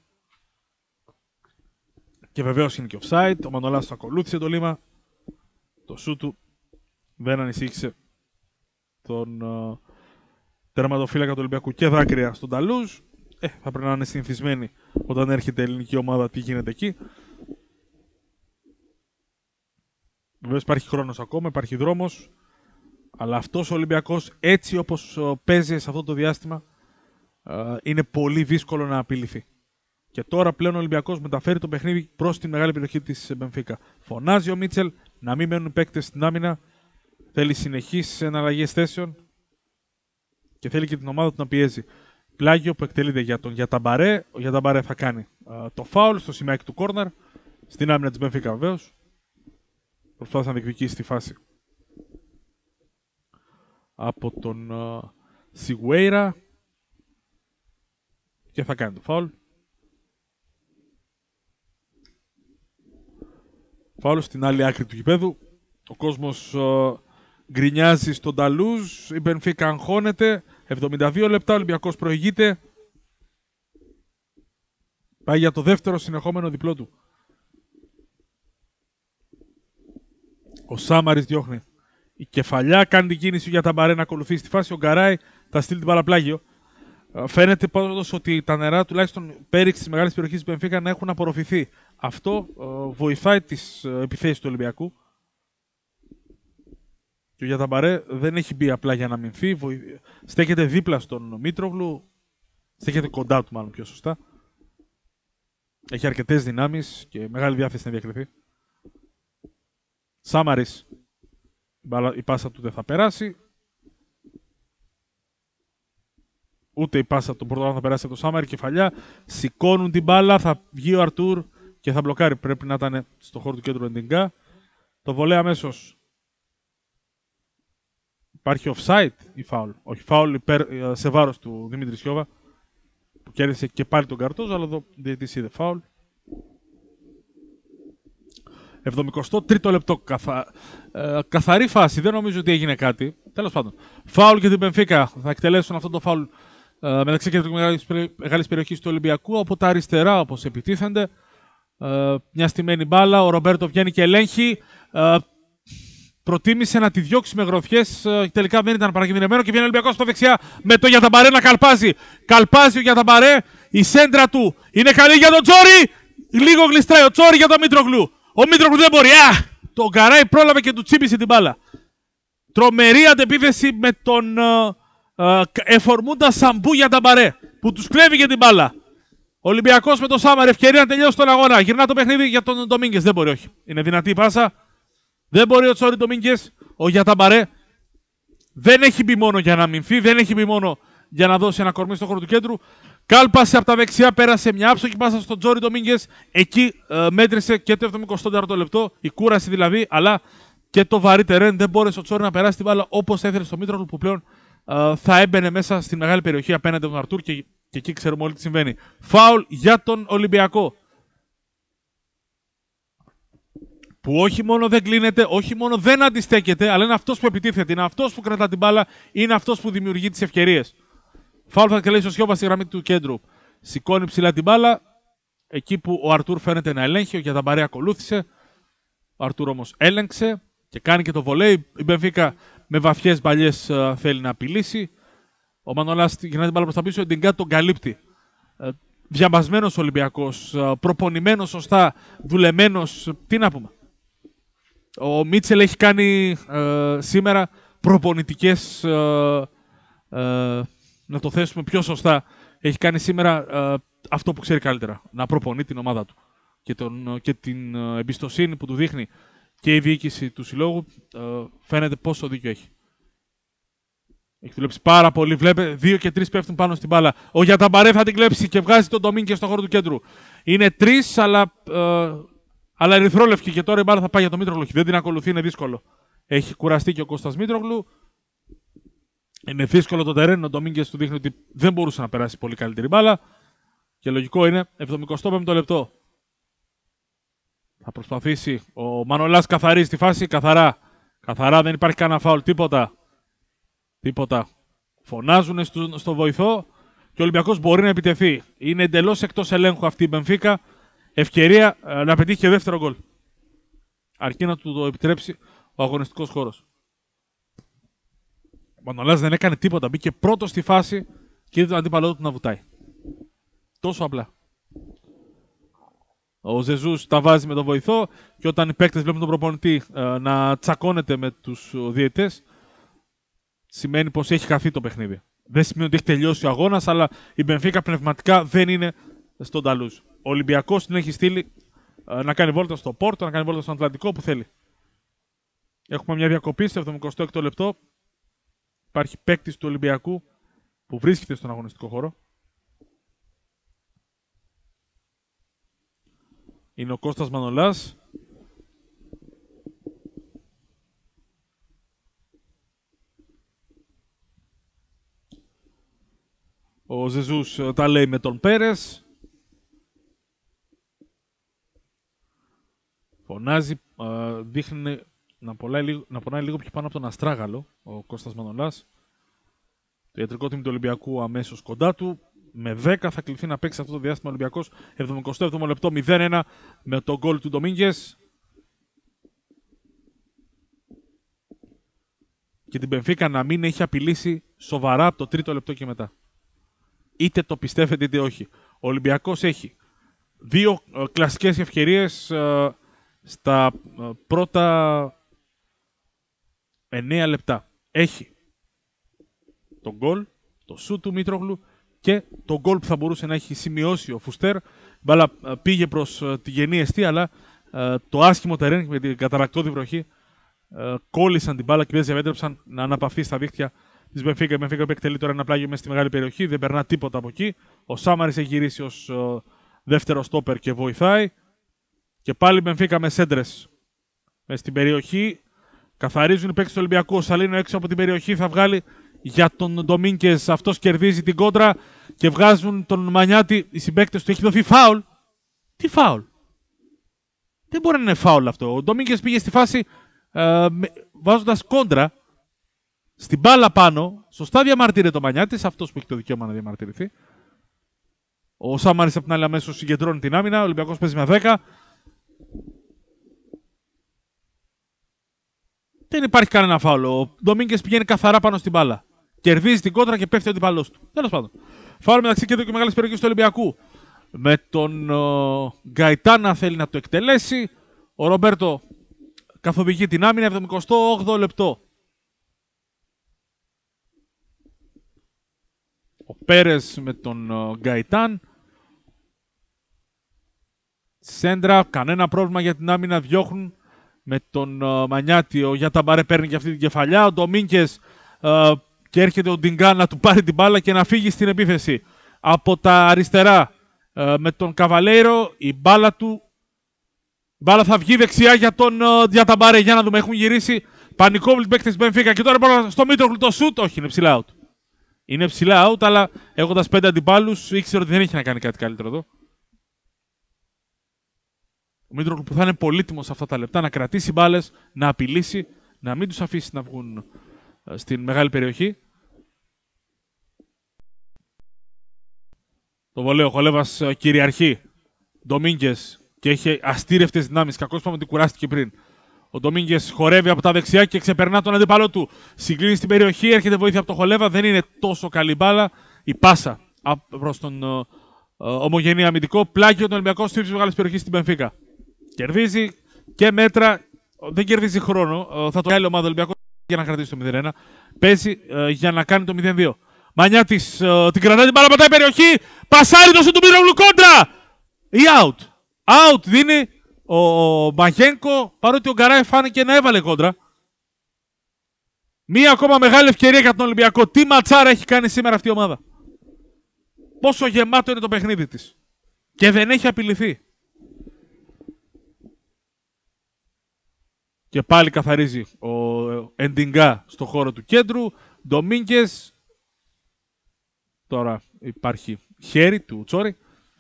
Και βεβαίως είναι και offside. Ο Μανολάς το ακολούθησε το λίμα. Το σου του δεν ανησύχησε τον uh, τερματοφύλακα του Ολυμπιακού και δάκρυα στον Ταλούζ. Ε, θα πρέπει να είναι συνηθισμένοι όταν έρχεται η ελληνική ομάδα τι γίνεται εκεί. Βεβαίως υπάρχει χρόνος ακόμα, υπάρχει δρόμος. Αλλά αυτός ο Ολυμπιακός, έτσι όπως παίζει σε αυτό το διάστημα, είναι πολύ δύσκολο να απειληθεί. Και τώρα πλέον ο Ολυμπιακός μεταφέρει το παιχνίδι προς τη μεγάλη περιοχή της Μπενφίκα. Φωνάζει ο Μίτσελ να μην μένουν οι παίκτες στην άμυνα. Θέλει συνεχείς εναλλαγές θέσεων και θέλει και την ομάδα του να πιέζει. Πλάγιο που εκτελείται για τον Γιαταμπαρέ. Ο Γιαταμπαρέ θα κάνει α, το φάουλ στο σημαίακι του κόρνερ. Στην άμυνα της Μπενφίκα βεβαίως. Προσπάθησε να διεκδικήσει τη φάση από τον uh, Σιγουέιρα και θα κάνει το φάουλ. Φάουλ στην άλλη άκρη του γηπέδου. Ο κόσμος uh, γκρινιάζει στον Ταλούζ. Η Μπενφίκα αγχώνεται. εβδομήντα δύο λεπτά ο Ολυμπιακός προηγείται. Πάει για το δεύτερο συνεχόμενο διπλό του. Ο Σάμαρης διώχνει. Η κεφαλιά κάνει την κίνηση για τα μπαρέ να ακολουθήσει τη φάση. Ο Γκαράι θα στείλει την μπάλα πλάγιο. Φαίνεται πάντως ότι τα νερά τουλάχιστον πέριξη τη μεγάλη περιοχή τη Μπενφίκα να έχουν απορροφηθεί. Αυτό ε, βοηθάει τις επιθέσεις του Ολυμπιακού. Και ο Γιαταμπαρέ δεν έχει μπει απλά για να αμυνθεί. Βοη... Στέκεται δίπλα στον Μήτρογλου. Στέκεται κοντά του, μάλλον πιο σωστά. Έχει αρκετές δυνάμεις και μεγάλη διάθεση να διακριθεί. Σάμαρης. Η πάσα του δεν θα περάσει. Ούτε η πάσα του Πορτογάλου θα περάσει από το Σάμαρ. Κεφαλιά. Σηκώνουν την μπάλα. Θα βγει ο Αρτούρ και θα μπλοκάρει. Πρέπει να ήταν στο χώρο του κέντρου Εντιγκά. Το βολέ αμέσως. Υπάρχει offside ή foul? Όχι, foul υπέρ, σε βάρος του Δημήτρη Σιώβα. Που κέρδισε και πάλι τον Καρτόζο, αλλά εδώ διαιτητής είδε foul. εβδομηκοστό τρίτο λεπτό. Καθα... Ε, καθαρή φάση. Δεν νομίζω ότι έγινε κάτι. Τέλος πάντων. Φάουλ για την Μπενφίκα. Θα εκτελέσουν αυτό το φάουλ ε, μεταξύ κεντρικού μεγάλης περιοχής του Ολυμπιακού. Από τα αριστερά, όπως επιτίθενται. Ε, μια στημένη μπάλα. Ο Ρομπέρτο βγαίνει και ελέγχει. Ε, προτίμησε να τη διώξει με γροθιές. Ε, τελικά δεν ήταν παρακινδυνευμένο και βγαίνει ο Ολυμπιακός στο δεξιά με το Γιαταμπαρέ να καλπάζει. Καλπάζει ο Γιαταμπαρέ. Η σέντρα του είναι καλή για τον Τσόρι. Λίγο γλιστράει ο Τσόρι για τον Μήτρογλου. Ο Μήτρογλου δεν μπορεί. Α! Το Γκαράι πρόλαβε και του τσίπησε την μπάλα. Τρομερή αντεπίθεση με τον uh, uh, εφορμούντα Σαμπού για τα μπαρέ που τους κλέβει για την μπάλα. Ολυμπιακός με τον Σάμαρ, ευκαιρία να τελειώσει τον αγώνα. Γυρνά το παιχνίδι για τον Ντομίνγκες. Δεν μπορεί, όχι. Είναι δυνατή η πάσα. Δεν μπορεί ο Τσόρι Ντομίνγκες. Ο Γιαταμπαρέ δεν έχει μπει μόνο για να αμυνθεί, δεν έχει μπει μόνο για να δώσει ένα κορμί στο χώρο του κέντρου. Κάλπασε από τα δεξιά, πέρασε μια άψογη πάσα στον Τζόρι Ντομίνγκες. Εκεί ε, μέτρησε και το εβδομηκοστό τέταρτο λεπτό, η κούραση δηλαδή, αλλά και το βαρύ τερέν. Δεν μπόρεσε ο Τσόρι να περάσει την μπάλα όπως έθελε στο Μήτρογλου, που πλέον ε, θα έμπαινε μέσα στην μεγάλη περιοχή απέναντι από τον Αρτούρ και, και εκεί ξέρουμε όλοι τι συμβαίνει. Φάουλ για τον Ολυμπιακό. Που όχι μόνο δεν κλείνεται, όχι μόνο δεν αντιστέκεται, αλλά είναι αυτός που επιτίθεται, είναι αυτός που κρατά την μπάλα, είναι αυτός που δημιουργεί τις ευκαιρίες. Φάουλ θα εκτελέσει ο Σιώβα στη γραμμή του κέντρου. Σηκώνει ψηλά την μπάλα. Εκεί που ο Αρτούρ φαίνεται να ελέγχει, ο Γιαταμπαρέ ακολούθησε. Ο Αρτούρ όμως έλεγξε και κάνει και το βολέι. Η Μπενφίκα με βαθιές μπαλιές uh, θέλει να απειλήσει. Ο Μανολάς γυρνάει την μπάλα προς τα πίσω, ο Ντιγκά τον καλύπτει. Uh, Διαβασμένος Ολυμπιακός, uh, προπονημένος σωστά, δουλεμένος. Τι να πούμε. Ο Μίτσελ έχει κάνει uh, σήμερα προπονητικές. Uh, uh, να το θέσουμε πιο σωστά, έχει κάνει σήμερα uh, αυτό που ξέρει καλύτερα. Να προπονεί την ομάδα του. Και, τον, και την uh, εμπιστοσύνη που του δείχνει και η διοίκηση του συλλόγου, uh, φαίνεται πόσο δίκιο έχει. Έχει δουλέψει πάρα πολύ. Βλέπετε, δύο και τρεις πέφτουν πάνω στην μπάλα. Ο Γιαταμπαρέ θα την κλέψει και βγάζει τον Ντομίνγκες στο χώρο του κέντρου. Είναι τρεις, αλλά, uh, αλλά ερυθρόλευκη και τώρα η μπάλα θα πάει για τον Μήτρογλου. Δεν την ακολουθεί, είναι δύσκολο. Έχει κουραστεί και ο Κώστας Μήτρογλου. Είναι δύσκολο το τερέν. Ο Ντομίνγκες του δείχνει ότι δεν μπορούσε να περάσει πολύ καλύτερη μπάλα. Και λογικό είναι. εβδομηκοστό πέμπτο λεπτό. Θα προσπαθήσει. Ο Μανολάς καθαρίζει τη φάση. Καθαρά. Καθαρά, δεν υπάρχει κανένα φάουλ. Τίποτα. Τίποτα. Φωνάζουν στο, στο βοηθό. Και ο Ολυμπιακός μπορεί να επιτεθεί. Είναι εντελώς εκτός ελέγχου αυτή η Μπενφίκα. Ευκαιρία ε, να πετύχει και δεύτερο γκολ. Αρκεί να του το επιτρέψει ο αγωνιστικός χώρος. Ο Μανολάς δεν έκανε τίποτα. Μπήκε πρώτο στη φάση και είδε τον αντίπαλό του να βουτάει. Τόσο απλά. Ο Ζεζούς τα βάζει με τον βοηθό και όταν οι παίκτες βλέπουν τον προπονητή ε, να τσακώνεται με τους διαιτητές, σημαίνει πως έχει χαθεί το παιχνίδι. Δεν σημαίνει ότι έχει τελειώσει ο αγώνας, αλλά η Μπενφίκα πνευματικά δεν είναι στον Ταλούζ. Ο Ολυμπιακός την έχει στείλει ε, να κάνει βόλτα στο Πόρτο, να κάνει βόλτα στον Ατλαντικό που θέλει. Έχουμε μια διακοπή στο εβδομηκοστό έκτο λεπτό. Υπάρχει παίκτης του Ολυμπιακού που βρίσκεται στον αγωνιστικό χώρο. Είναι ο Κώστας Μανολάς. Ο Ζεζούς τα λέει με τον Πέρες. Φωνάζει, δείχνει να πονάει λίγο, να πονάει λίγο πιο πάνω από τον Αστράγαλο ο Κώστας Μανολάς. Το ιατρικό team του Ολυμπιακού αμέσως κοντά του. Με δέκα θα κληθεί να παίξει αυτό το διάστημα ο Ολυμπιακός. εβδομηκοστό έβδομο λεπτό, μηδέν ένα με τον γκολ του Ντομίνγκες. Και την Μπενφίκα να μην έχει απειλήσει σοβαρά από το τρίτο λεπτό και μετά. Είτε το πιστεύετε είτε όχι. Ο Ολυμπιακός έχει δύο ε, κλασικές ευκαιρίες ε, στα ε, πρώτα εννέα λεπτά. Έχει τον γκολ, το σούτ του Μήτρογλου και το γκολ που θα μπορούσε να έχει σημειώσει ο Φουστέρ. Η μπάλα ε, πήγε προς ε, τη γενή εστί, αλλά ε, το άσχημο τερέν με την καταρακτώδη βροχή ε, κόλλησαν την μπάλα και δεν διαβέτρεψαν να αναπαυθεί στα δίχτυα τη Μπενφίκα. Η Μπενφίκα που εκτελεί τώρα ένα πλάγιο μέσα στη μεγάλη περιοχή, δεν περνά τίποτα από εκεί. Ο Σάμαρης έχει γυρίσει ως uh, δεύτερο στόπερ και βοηθάει. Και πάλι η Μπενφίκα με σέντρες μέσα στην περιοχή. Καθαρίζουν οι παίκτες του Ολυμπιακού. Ο Σαλίνο έξω από την περιοχή θα βγάλει για τον Ντομίνκες. Αυτός κερδίζει την κόντρα και βγάζουν τον Μανιάτη. Οι συμπαίκτες του έχει δοθεί φάουλ. Τι φάουλ? Δεν μπορεί να είναι φάουλ αυτό. Ο Ντομίνκες πήγε στη φάση ε, βάζοντας κόντρα στην μπάλα πάνω. Σωστά διαμαρτύρεται ο Μανιάτης, αυτός που έχει το δικαίωμα να διαμαρτυρηθεί. Ο Σάμαρης από την άλλη αμέσως συγκεντρώνει την άμυνα. Ο Ολυμπιακός παίζει με δέκα. Δεν υπάρχει κανένα φάουλ. Ο Ντομίνκες πηγαίνει καθαρά πάνω στην μπάλα. Κερδίζει την κόντρα και πέφτει ο αντιπαλός του. Τέλος πάντων. Φάουλ μεταξύ κέντρου και μεγάλης περιοχής του Ολυμπιακού. Με τον uh, Γκαϊτάνα θέλει να το εκτελέσει. Ο Ρομπέρτο καθοδηγεί την άμυνα. εβδομηκοστό όγδοο λεπτό. Ο Πέρες με τον uh, Γκαϊτάν. Σέντρα, κανένα πρόβλημα για την άμυνα. Διώχνουν με τον uh, Μανιάτη. Ο Γιαταμπαρέ παίρνει και αυτή την κεφαλιά. Ο Ντομίνκες uh, και έρχεται ο Ντιγκά να του πάρει την μπάλα και να φύγει στην επίθεση. Από τα αριστερά uh, με τον Καβαλέιρο. Η μπάλα του. Η μπάλα θα βγει δεξιά για τον uh, Γιαταμπαρέ. Για να δούμε, έχουν γυρίσει. Πανικόβλητοι παίκτες Μπενφίκα. Και τώρα πάνω στο Μήτρογλου το σουτ. Όχι, είναι ψηλά out. Είναι ψηλά out, αλλά έχοντας πέντε αντιπάλους ήξερε ότι δεν έχει να κάνει κάτι καλύτερο εδώ. Ο Μήτρογλου που θα είναι πολύτιμος αυτά τα λεπτά να κρατήσει μπάλες, να απειλήσει, να μην τους αφήσει να βγουν στην μεγάλη περιοχή. Το βολέο, ο Χολέβας κυριαρχεί. Ντομίνκες και έχει αστήρευτες δυνάμεις. Κακώς είπαμε ότι κουράστηκε πριν. Ο Ντομίνκες χορεύει από τα δεξιά και ξεπερνά τον αντίπαλό του. Συγκλίνει στην περιοχή, έρχεται βοήθεια από τον Χολέβα. Δεν είναι τόσο καλή μπάλα. Η πάσα προς τον uh, uh, ομογενή αμυντικό. Πλάγιο τον Ολυμπιακό στη μεγάλη περιοχή στην Μπενφίκα. Κερδίζει και μέτρα. Δεν κερδίζει χρόνο. Uh, θα το κάνει η ομάδα Ολυμπιακό για να κρατήσει το μηδέν ένα. Παίζει uh, για να κάνει το μηδέν δύο. Μανιάτης uh, την κρατάει την μπάλα από τα περιοχή. Πασάρι το σου του Μήτρογλου κόντρα. Ή out. Out δίνει ο Μαγένκο, παρότι ο Γκαράι φάνηκε να έβαλε κόντρα. Μία ακόμα μεγάλη ευκαιρία για τον Ολυμπιακό. Τι ματσάρα έχει κάνει σήμερα αυτή η ομάδα. Πόσο γεμάτο είναι το παιχνίδι της. Και δεν έχει απειληθεί. Και πάλι καθαρίζει ο Εντιγκά στο χώρο του κέντρου. Ντομίνκες. Τώρα υπάρχει χέρι του Τσόρι.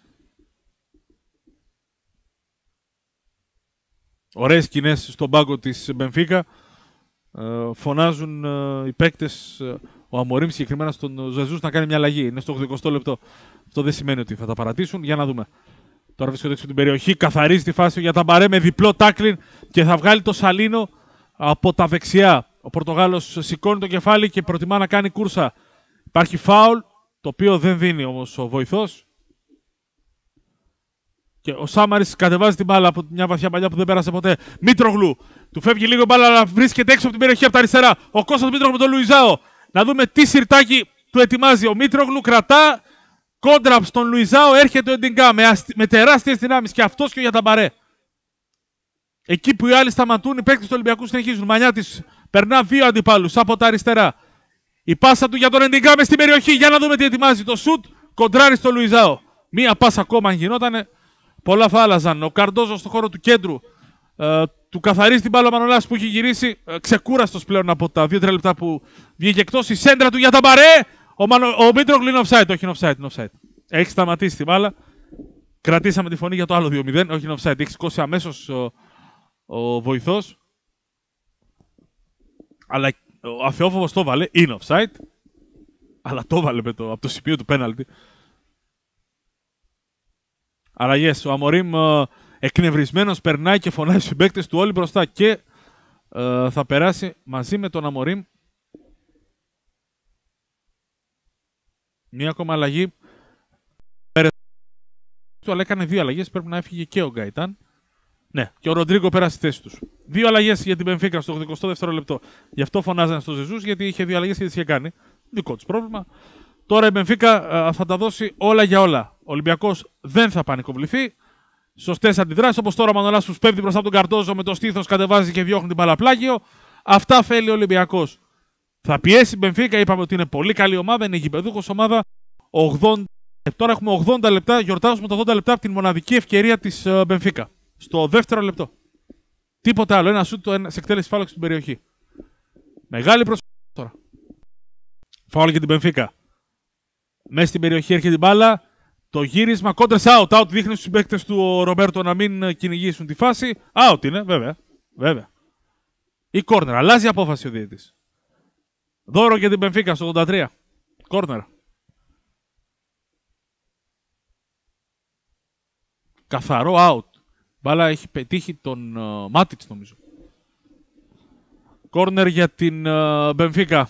Ωραίες σκηνές στον πάγκο της Μπενφίκα. Ε, φωνάζουν ε, οι παίκτες, ε, ο Αμορίμ συγκεκριμένα στον Ζεζούς να κάνει μια αλλαγή. Είναι στο ογδοηκοστό λεπτό. Αυτό δεν σημαίνει ότι θα τα παρατήσουν. Για να δούμε. Τώρα βρίσκονται έξω από την περιοχή. Καθαρίζει τη φάση για τα μπαρέ με διπλό τάκλιν και θα βγάλει το Σαλίνο από τα δεξιά. Ο Πορτογάλος σηκώνει το κεφάλι και προτιμά να κάνει κούρσα. Υπάρχει φάουλ, το οποίο δεν δίνει όμως ο βοηθός. Και ο Σάμαρης κατεβάζει την μπάλα από μια βαθιά παλιά που δεν πέρασε ποτέ. Μήτρογλου. Του φεύγει λίγο μπάλα, αλλά βρίσκεται έξω από την περιοχή από τα αριστερά. Ο Κώστας Μήτρογλου με τον Λουιζάο. Να δούμε τι σιρτάκι του ετοιμάζει. Ο Μήτρογλου κρατά κόντρα στον Λουιζάο. Έρχεται ο Εντιγκά με, αστι... με τεράστιες δυνάμεις. Και αυτός και ο Γιαταμπαρέ. Εκεί που οι άλλοι σταματούν, οι παίκτες του Ολυμπιακού συνεχίζουν. Μανιάτης περνά δύο αντιπάλους από τα αριστερά. Η πάσα του για τον Εντιγκά με στην περιοχή. Για να δούμε τι ετοιμάζει. Το σουτ κοντράρει στο Λουιζάο. Μία πάσα ακόμα αν γινότανε. Πολλά θα άλλαζαν. Ο Καρντόζο στο χώρο του κέντρου ε, του καθαρίζει την μπάλα ο Μανολάς που έχει γυρίσει. Ε, ξεκούραστος πλέον από τα δύο τρία λεπτά που βγήκε εκτός. Η σέντρα του για τα μπαρέ. Ο, Μανο... ο Μήτρογλου είναι offside. Όχι είναι offside, είναι offside. Έχει σταματήσει την μπάλα. Κρατήσαμε τη φωνή για το άλλο δύο μηδέν. Όχι είναι offside. Έχει σηκώσει αμέσως ο, ο βοηθός. Αλλά ο Αθεόφοβος το βάλε. Είναι offside. Αλλά το βάλε με το, από το σημείο του πέναλτι. Αλλαγές. Ο Αμορίμ ε, εκνευρισμένος περνάει και φωνάζει στους συμπαίκτες του όλοι μπροστά και ε, θα περάσει μαζί με τον Αμορίμ. Μία ακόμα αλλαγή. Αλλά έκανε δύο αλλαγές. Πρέπει να έφυγε και ο Γκαϊτάν. Ναι, και ο Ροντρίγκο πέρασε στη θέση τους. Δύο αλλαγές για την Μπενφίκα στο ογδοηκοστό δεύτερο λεπτό. Γι' αυτό φωνάζανε στο Ζεζούς, γιατί είχε δύο αλλαγές και τις είχε κάνει. Δικό τους πρόβλημα. Τώρα η Μπενφίκα ε, θα τα δώσει όλα για όλα. Ο Ολυμπιακός δεν θα πανικοβληθεί. Σωστές αντιδράσεις, όπως τώρα ο Μανολάς που σπέβδει μπροστά από τον Καρτόζο με το στήθος, κατεβάζει και διώχνει την μπάλα πλάγιο. Αυτά θέλει ο Ολυμπιακός. Θα πιέσει η Μπενφίκα, είπαμε ότι είναι πολύ καλή ομάδα, είναι γηπεδούχος ομάδα. ογδόντα... Τώρα έχουμε ογδόντα λεπτά, γιορτάζουμε τα ογδόντα λεπτά από την μοναδική ευκαιρία της Μπενφίκα. Στο δεύτερο λεπτό. Τίποτα άλλο, ένα σούτ σε εκτέλεση φάουλ στην περιοχή. Μεγάλη προσπάθεια τώρα. Φάουλ για την Μπενφίκα. Μέσα στην περιοχή έρχεται η μπάλα. Το γύρισμα, κόντρες out. Out δείχνει στους παίκτες του ο Ρομπέρτο να μην κυνηγήσουν τη φάση. Out είναι, βέβαια. βέβαια. Ή κόρνερ. Αλλάζει απόφαση ο διαιτητής. Δώρο για την Μπενφίκα στο ογδόντα τρία. Κόρνερ. Καθαρό out. Μπάλα έχει πετύχει τον uh, Μάτιτς νομίζω. Κόρνερ για την Μπενφίκα.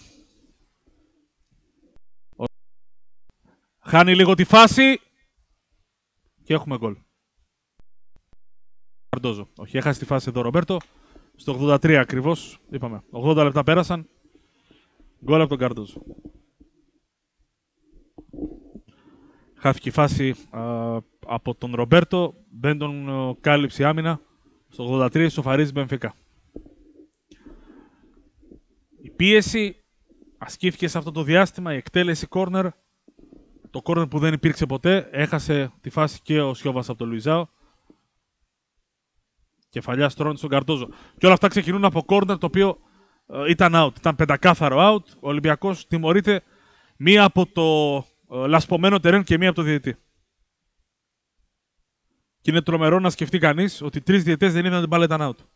Uh, Χάνει λίγο τη φάση. Και έχουμε γκολ. Καρντόζο. Όχι, έχασε τη φάση εδώ ο Ρομπέρτο. Στο ογδόντα τρία ακριβώς. Είπαμε. ογδόντα λεπτά πέρασαν. Γκολ από τον Καρντόζο. Χάθηκε η φάση α, από τον Ρομπέρτο. Μπέντον α, κάλυψε άμυνα. Στο ογδόντα τρία ισοφαρίζει Μπενφίκα. Η πίεση ασκήθηκε σε αυτό το διάστημα. Η εκτέλεση κόρνερ. Το κόρνερ που δεν υπήρξε ποτέ. Έχασε τη φάση και ο Σιώβας από τον Λουιζάο. Κεφαλιά στρώνει στον Καρτόζο. Και όλα αυτά ξεκινούν από κόρνερ το οποίο uh, ήταν out. Ήταν πεντακάθαρο out. Ο Ολυμπιακός τιμωρείται μία από το uh, λασπωμένο τερέν και μία από το διαιτητή. Και είναι τρομερό να σκεφτεί κανείς ότι τρεις διαιτητές δεν είδαν την μπάλα, ήταν out.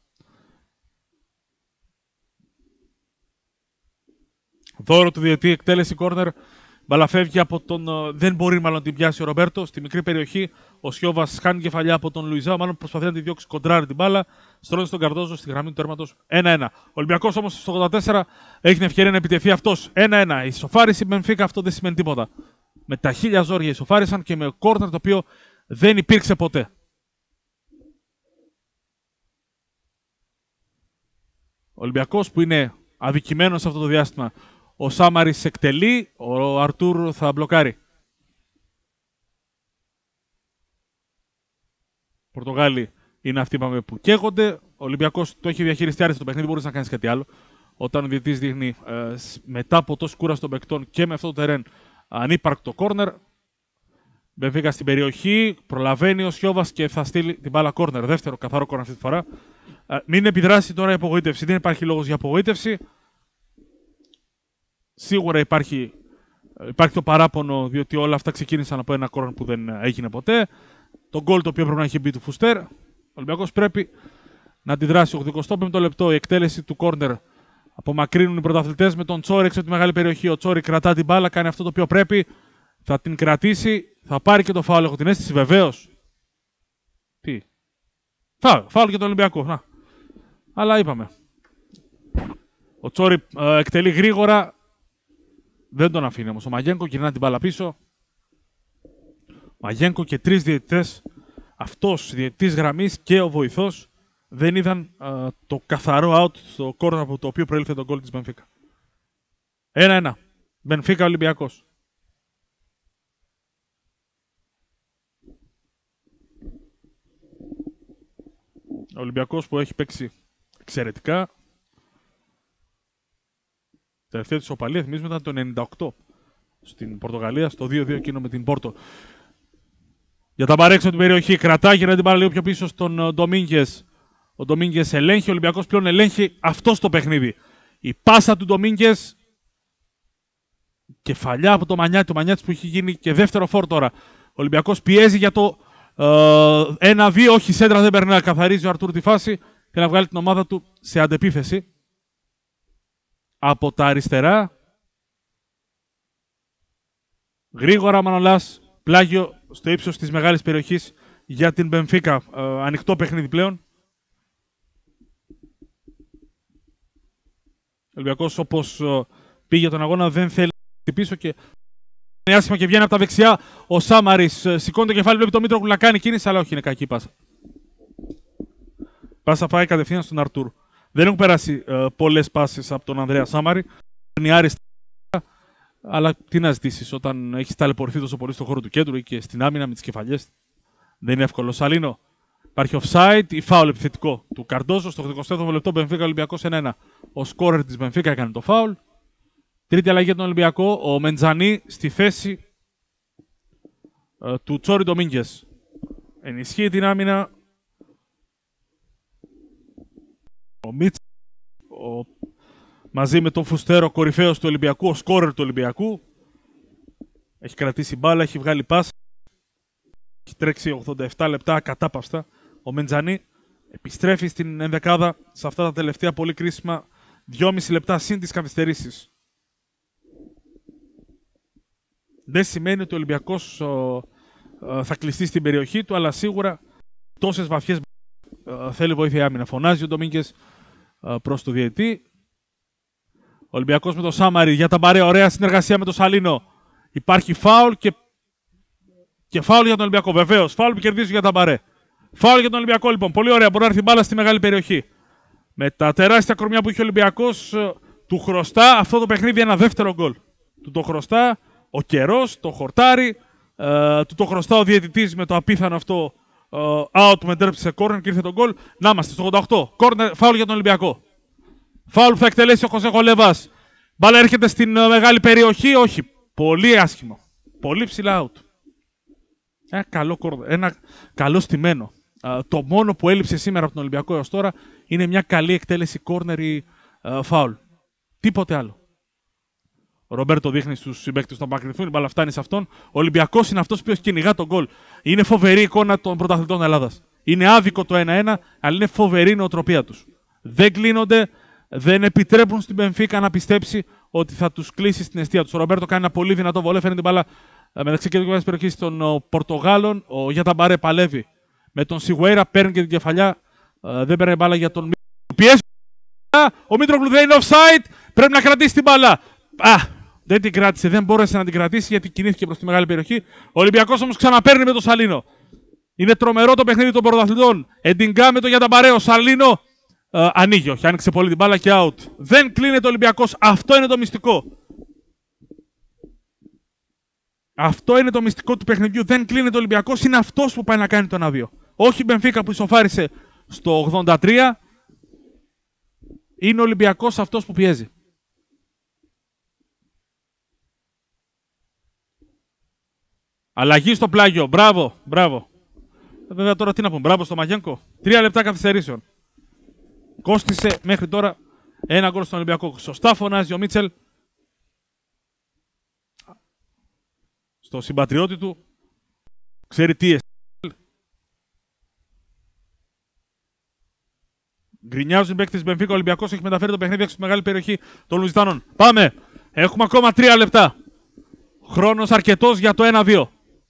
Δώρο του διαιτητή, εκτέλεση κόρνερ. Μπάλα φεύγει από τον. Uh, δεν μπορεί μάλλον να την πιάσει ο Ρομπέρτο. Στη μικρή περιοχή ο Σιώβας χάνει κεφαλιά από τον Λουιζάο. Μάλλον προσπαθεί να τη διώξει κοντράρει την μπάλα. Στρώνει στον Καρδόζο στη γραμμή του τέρματος ένα ένα. Ο Ολυμπιακός όμως στο ογδόντα τέσσερα έχει την ευκαιρία να επιτεθεί αυτός. ένα ένα. Η ισοφάριση η Μπενφίκα, αυτό δεν σημαίνει τίποτα. Με τα χίλια ζόρια ισοφάρισαν και με κόρνερ το οποίο δεν υπήρξε ποτέ. Ο Ολυμπιακός που είναι αδικημένος σε αυτό το διάστημα. Ο Σάμαρης εκτελεί, ο Αρτούρ θα μπλοκάρει. Πορτογάλοι είναι αυτοί που καίγονται. Ο Ολυμπιακός το έχει διαχειριστεί άριστα το παιχνίδι, μπορείς να κάνεις κάτι άλλο. Όταν ο διαιτητής δείχνει ε, μετά από τόση κούραση των παικτών και με αυτό το τερέν ανύπαρκτο κόρνερ. Μπενφίκα στην περιοχή, προλαβαίνει ο Σιώβας και θα στείλει την μπάλα κόρνερ. Δεύτερο καθαρό κόρνερ αυτή τη φορά. Ε, μην επιδράσει τώρα η απογοήτευση, δεν υπάρχει λόγος για απογοήτευση. Σίγουρα υπάρχει, υπάρχει το παράπονο, διότι όλα αυτά ξεκίνησαν από ένα κόρνερ που δεν έγινε ποτέ. Το γκολ το οποίο πρέπει να έχει μπει του Φουστέρ. Ο Ολυμπιακός πρέπει να αντιδράσει. ογδοηκοστό πέμπτο λεπτό η εκτέλεση του κόρνερ. Απομακρύνουν οι πρωταθλητές με τον Τσόρι έξω από τη μεγάλη περιοχή. Ο Τσόρι κρατά την μπάλα, κάνει αυτό το οποίο πρέπει. Θα την κρατήσει, θα πάρει και το φάουλ. Έχω την αίσθηση βεβαίως. Τι. Φάουλ, φάουλ για τον Ολυμπιακό. Να. Αλλά είπαμε. Ο Τσόρι ε, εκτελεί γρήγορα. Δεν τον αφήνει όμως. Ο Μαγένκο γυρνά την μπάλα πίσω. Μαγένκο και τρεις διαιτητές. Αυτός διαιτητής γραμμής και ο βοηθός δεν είδαν α, το καθαρό out στο κόρνερ από το οποίο προήλθε το γκολ της Μπενφίκα. ένα ένα. Μπενφίκα Ολυμπιακός. Ο Ολυμπιακός που έχει παίξει εξαιρετικά. Τελευταία της οπαλία θυμίζουμε ήταν το ενενήντα οκτώ στην Πορτογαλία, στο δύο δύο εκείνο με την Πόρτο. Για τα παρέξω την περιοχή, κρατάει και να την πάρει λίγο πιο πίσω στον Ντομίνγκες. Ο Ντομίνγκες ελέγχει, ο Ολυμπιακός πλέον ελέγχει αυτό το παιχνίδι. Η πάσα του Ντομίνγκες, κεφαλιά από το Μανιάτη, το Μανιάτη που έχει γίνει και δεύτερο φόρ τώρα. Ο Ολυμπιακός πιέζει για το ε, ένα δύο, όχι σέντρα δεν περνά, καθαρίζει ο Αρτούρ τη φάση και να βγάλει την ομάδα του σε αντεπίθεση. Από τα αριστερά, γρήγορα Μανολάς, πλάγιο στο ύψος της μεγάλης περιοχής για την Μπενφίκα. Ε, ανοιχτό παιχνίδι πλέον. Ο Ολυμπιακός όπως ε, πήγε τον αγώνα δεν θέλει να πίσω και είναι άσχημα και βγαίνει από τα δεξιά. Ο Σάμαρης ε, σηκώνει το κεφάλι, βλέπει το Μήτρογλου να κάνει κίνηση, αλλά όχι, είναι κακή πάσα. Πάσα πάει κατευθείαν στον Αρτούρ. Δεν έχουν περάσει ε, πολλές πάσες από τον Ανδρέα Σάμαρη. Είναι άριστα. Αλλά τι να ζητήσεις όταν έχεις ταλαιπωρηθεί τόσο πολύ στον χώρο του κέντρου ή και στην άμυνα με τις κεφαλιές. Δεν είναι εύκολο. Σαλίνο. Υπάρχει offside ή φάουλ επιθετικό του Καρντόζο. Στο ογδοηκοστό έβδομο λεπτό Μπενφίκα Ολυμπιακός ένα ένα. Ο σκόρερ της Μπενφίκα έκανε το φάουλ. Τρίτη αλλαγή για τον Ολυμπιακό. Ο Μεντζανί στη θέση ε, του Τσόρι Ντομίνγκες. Ενισχύει την άμυνα. Ο Μίτς, ο, μαζί με τον Φουστέρο, κορυφαίος του Ολυμπιακού, ο σκόρερ του Ολυμπιακού. Έχει κρατήσει μπάλα, έχει βγάλει πάσα. Έχει τρέξει ογδόντα επτά λεπτά ακατάπαυστα. Ο Μεντζανί επιστρέφει στην ενδεκάδα σε αυτά τα τελευταία πολύ κρίσιμα δυόμιση λεπτά συν τις καθυστερήσεις. Δεν σημαίνει ότι ο Ολυμπιακός ο, ο, θα κλειστεί στην περιοχή του, αλλά σίγουρα τόσες βαθιές ο, θέλει βοήθεια άμυνα. Φωνάζει ο Ντομίνγκες προς το διαιτή. Ο Ολυμπιακός με τον Σάμαρη για τα μπαρέ, ωραία συνεργασία με τον Σαλίνο. Υπάρχει φάουλ και, και φάουλ για τον Ολυμπιακό. Βεβαίως, φάουλ που κερδίζει για τα μπαρέ. Φάουλ για τον Ολυμπιακό λοιπόν. Πολύ ωραία. Μπορεί να έρθει μπάλα στη μεγάλη περιοχή. Με τα τεράστια κορμιά που είχε ο Ολυμπιακός, του χρωστά αυτό το παιχνίδι ένα δεύτερο γκολ. Του το χρωστά ο καιρός, το χορτάρι. Ε, του το χρωστά ο διαιτητής με το απίθανο αυτό ε, out που μετέρεψε σε κόρνερ και ήρθε το γκολ. Να είμαστε στο ογδόντα οκτώ. Κόρνερ, φάουλ για τον Ολυμπιακό. Φάουλ που θα εκτελέσει ο Χωσέ Χολέβας. Μπάλα έρχεται στην ε, μεγάλη περιοχή. Όχι. Πολύ άσχημο. Πολύ ψηλά out. Ένα καλό, ένα καλό στημένο. Uh, το μόνο που έλειψε σήμερα από τον Ολυμπιακό έως τώρα είναι μια καλή εκτέλεση corner ή uh, foul. Τίποτε άλλο. Ο Ρομπέρτο δείχνει στους συμπαίκτες του να απακριθούν, η μπάλα φτάνει σε αυτόν. Ο Ολυμπιακός είναι αυτός που κυνηγά τον γκολ. Είναι φοβερή εικόνα των πρωταθλητών Ελλάδας. Είναι άδικο το ένα ένα, αλλά είναι φοβερή η νοοτροπία τους. Δεν κλείνονται, δεν επιτρέπουν στην Μπενφίκα να πιστέψει ότι θα τους κλείσει στην αιστεία τους. Ο Ρομπέρτο κάνει ένα πολύ δυνατό βολέ, φέρνει την μπάλα μεταξύ κεντρικής περιοχής των Πορτογάλων. Ο Γιαταμπαρέ παλεύει με τον Σιγουέιρα, παίρνει και την κεφαλιά. Uh, δεν παίρνει μπάλα για τον Μήτρογλου. Πιέζει. Ο Μήτρογλου δεν είναι offside. Πρέπει να κρατήσει την μπάλα. Α, δεν την κράτησε. Δεν μπόρεσε να την κρατήσει γιατί κινήθηκε προς τη μεγάλη περιοχή. Ο Ολυμπιακός όμως ξαναπαίρνει με τον Σαλίνο. Είναι τρομερό το παιχνίδι των πρωταθλητών. Εντιγκά με τον Γιαταμπαρέ. Ο Σαλίνο uh, ανοίγει. Όχι, άνοιξε πολύ την μπάλα και out. Δεν κλείνεται ο Ολυμπιακός. Αυτό είναι το μυστικό. Αυτό είναι το μυστικό του παιχνιδιού. Δεν κλείνεται ο Ολυμπιακός. Είναι αυτός που πάει να κάνει το ένα δύο. Όχι η Μπενφίκα που ισοφάρισε στο ογδόντα τρία. Είναι ο Ολυμπιακός αυτός που πιέζει. Αλλαγή στο πλάγιο. Μπράβο, μπράβο. Βέβαια τώρα τι να πούμε. Μπράβο στο Μαγένκο. Τρία λεπτά καθυστερήσεων. Κόστισε μέχρι τώρα ένα γκολ στον Ολυμπιακό. Σωστά φωνάζει ο Μίτσελ. Στο συμπατριώτη του. Ξέρει τι εστί. Γκρινιάζουν οι παίκτες της Μπενφίκα. Ο Ολυμπιακός έχει μεταφέρει το παιχνίδι έξω στη μεγάλη περιοχή των Λουζιτάνων. Πάμε. Έχουμε ακόμα τρία λεπτά. Χρόνος αρκετός για το ένα δύο.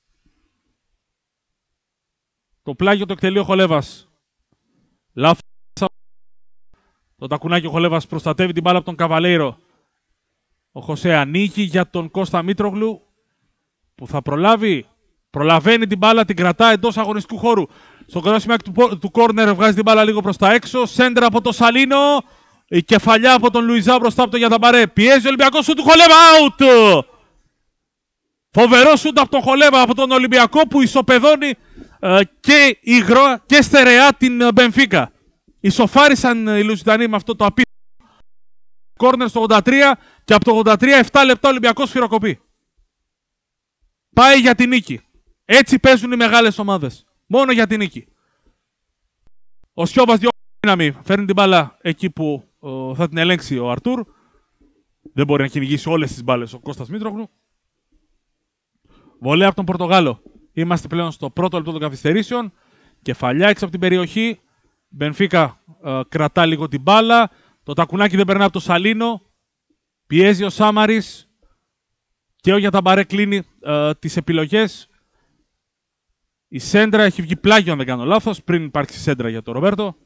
Το πλάγιο το εκτελεί ο Χολέβας. Λάθος. Το τακουνάκι ο Χολέβας προστατεύει την μπάλα από τον Καβαλέιρο. Ο Χωσέ ανοίγει για τον Κώστα Μήτρογλου που θα προλάβει. Προλαβαίνει την μπάλα, την κρατά εντός αγωνιστικού χώρου. Στο κοντά σημείο του, του κόρνερ βγάζει την μπάλα λίγο προς τα έξω. Σέντρα από τον Σαλίνο. Η κεφαλιά από τον Λουιζά μπροστά από τον Γιαταμπαρέ. Πιέζει ο Ολυμπιακός σου του Χολέβα. Out! Φοβερό σούτ από τον Χολέβα από τον Ολυμπιακό που ισοπεδώνει ε, και υγρό και στερεά την Μπενφίκα. Ισοφάρισαν οι Λουζιτανοί με αυτό το απίθανο κόρνερ στο ογδόντα τρία και από το ογδόντα τρία επτά λεπτά ο Ολυμπιακός φυροκοπεί. Πάει για την νίκη. Έτσι παίζουν οι μεγάλες ομάδες. Μόνο για την νίκη. Ο Σιώβας διώχνει δύναμη. Φέρνει την μπάλα εκεί που ο, θα την ελέγξει ο Αρτούρ. Δεν μπορεί να κυνηγήσει όλες τις μπάλες ο Κώστας Μήτρογλου. Βολέα από τον Πορτογάλο. Είμαστε πλέον στο πρώτο λεπτό των καθυστερήσεων. Κεφαλιά έξω από την περιοχή. Μπενφίκα ε, κρατά λίγο την μπάλα. Το τακουνάκι δεν περνά από το Σαλίνο. Πιέζει ο Σάμαρης. Και ο Γιαταμπαρέ κλείνει ε, τις επιλογές. Η σέντρα έχει βγει πλάγιο, αν δεν κάνω λάθος, πριν υπάρξει σέντρα για τον Ρομπέρτο.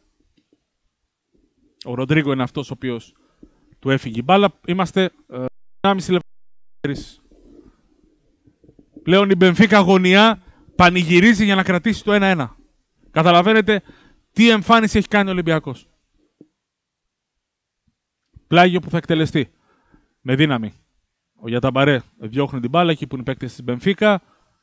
Ο Ροντρίγκο είναι αυτός ο οποίος του έφυγε η μπάλα. Είμαστε ε, ενάμιση λεπτά. Πλέον η Μπενφίκα αγωνιά πανηγυρίζει για να κρατήσει το ένα ένα. Καταλαβαίνετε τι εμφάνιση έχει κάνει ο Ολυμπιακός. Πλάγιο που θα εκτελεστεί με δύναμη. Ο Γιαταμπαρέ διώχνει την μπάλα εκεί που είναι οι παίκτες της Μπενφίκα.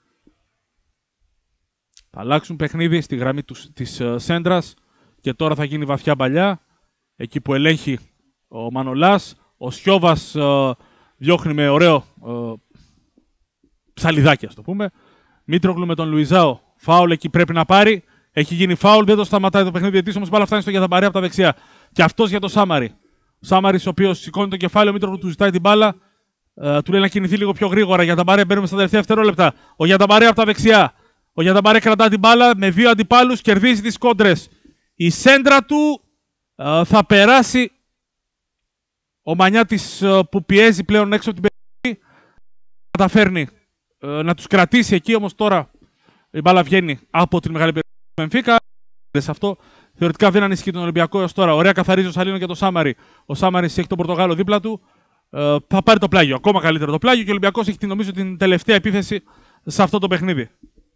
Θα αλλάξουν παιχνίδι στη γραμμή τους, της uh, σέντρας και τώρα θα γίνει βαθιά παλιά. Εκεί που ελέγχει ο Μανολάς. Ο Σιώβας uh, διώχνει με ωραίο ε, ψαλιδάκι, ας το πούμε. Μήτρογλου με τον Λουιζάο. Φάουλ εκεί πρέπει να πάρει. Έχει γίνει φάουλ, δεν το σταματάει το παιχνίδι. Γιατί όμως μπάλα φτάνει στο Γιαταμπαρέ από τα δεξιά. Και αυτός για το Σάμαρη. Ο Σάμαρης, ο οποίος σηκώνει το κεφάλι, ο Μήτρογλου του ζητάει την μπάλα. Ε, του λέει να κινηθεί λίγο πιο γρήγορα. Γιαταμπαρέ, μπαίνουμε στα τελευταία δευτερόλεπτα. Ο Γιαταμπαρέ από τα δεξιά. Ο Γιαταμπαρέ κρατά την μπάλα με δύο αντιπάλους, κερδίζει τις κόντρες. Η σέντρα του ε, θα περάσει. Ο Μανιάτης ε, που πιέζει πλέον έξω από την περιοχή καταφέρνει ε, να τους κρατήσει εκεί, όμως τώρα η μπάλα βγαίνει από την μεγάλη περιοχή του Μπενφίκα. Σε αυτό θεωρητικά δεν ανησυχεί τον Ολυμπιακό έως τώρα. Ωραία καθαρίζει ο Σαλίνο για τον Σάμαρη. Ο Σάμαρης έχει τον Πορτογάλο δίπλα του. Ε, θα πάρει το πλάγιο. Ακόμα καλύτερο το πλάγιο και ο Ολυμπιακός έχει νομίζω την τελευταία επίθεση σε αυτό το παιχνίδι.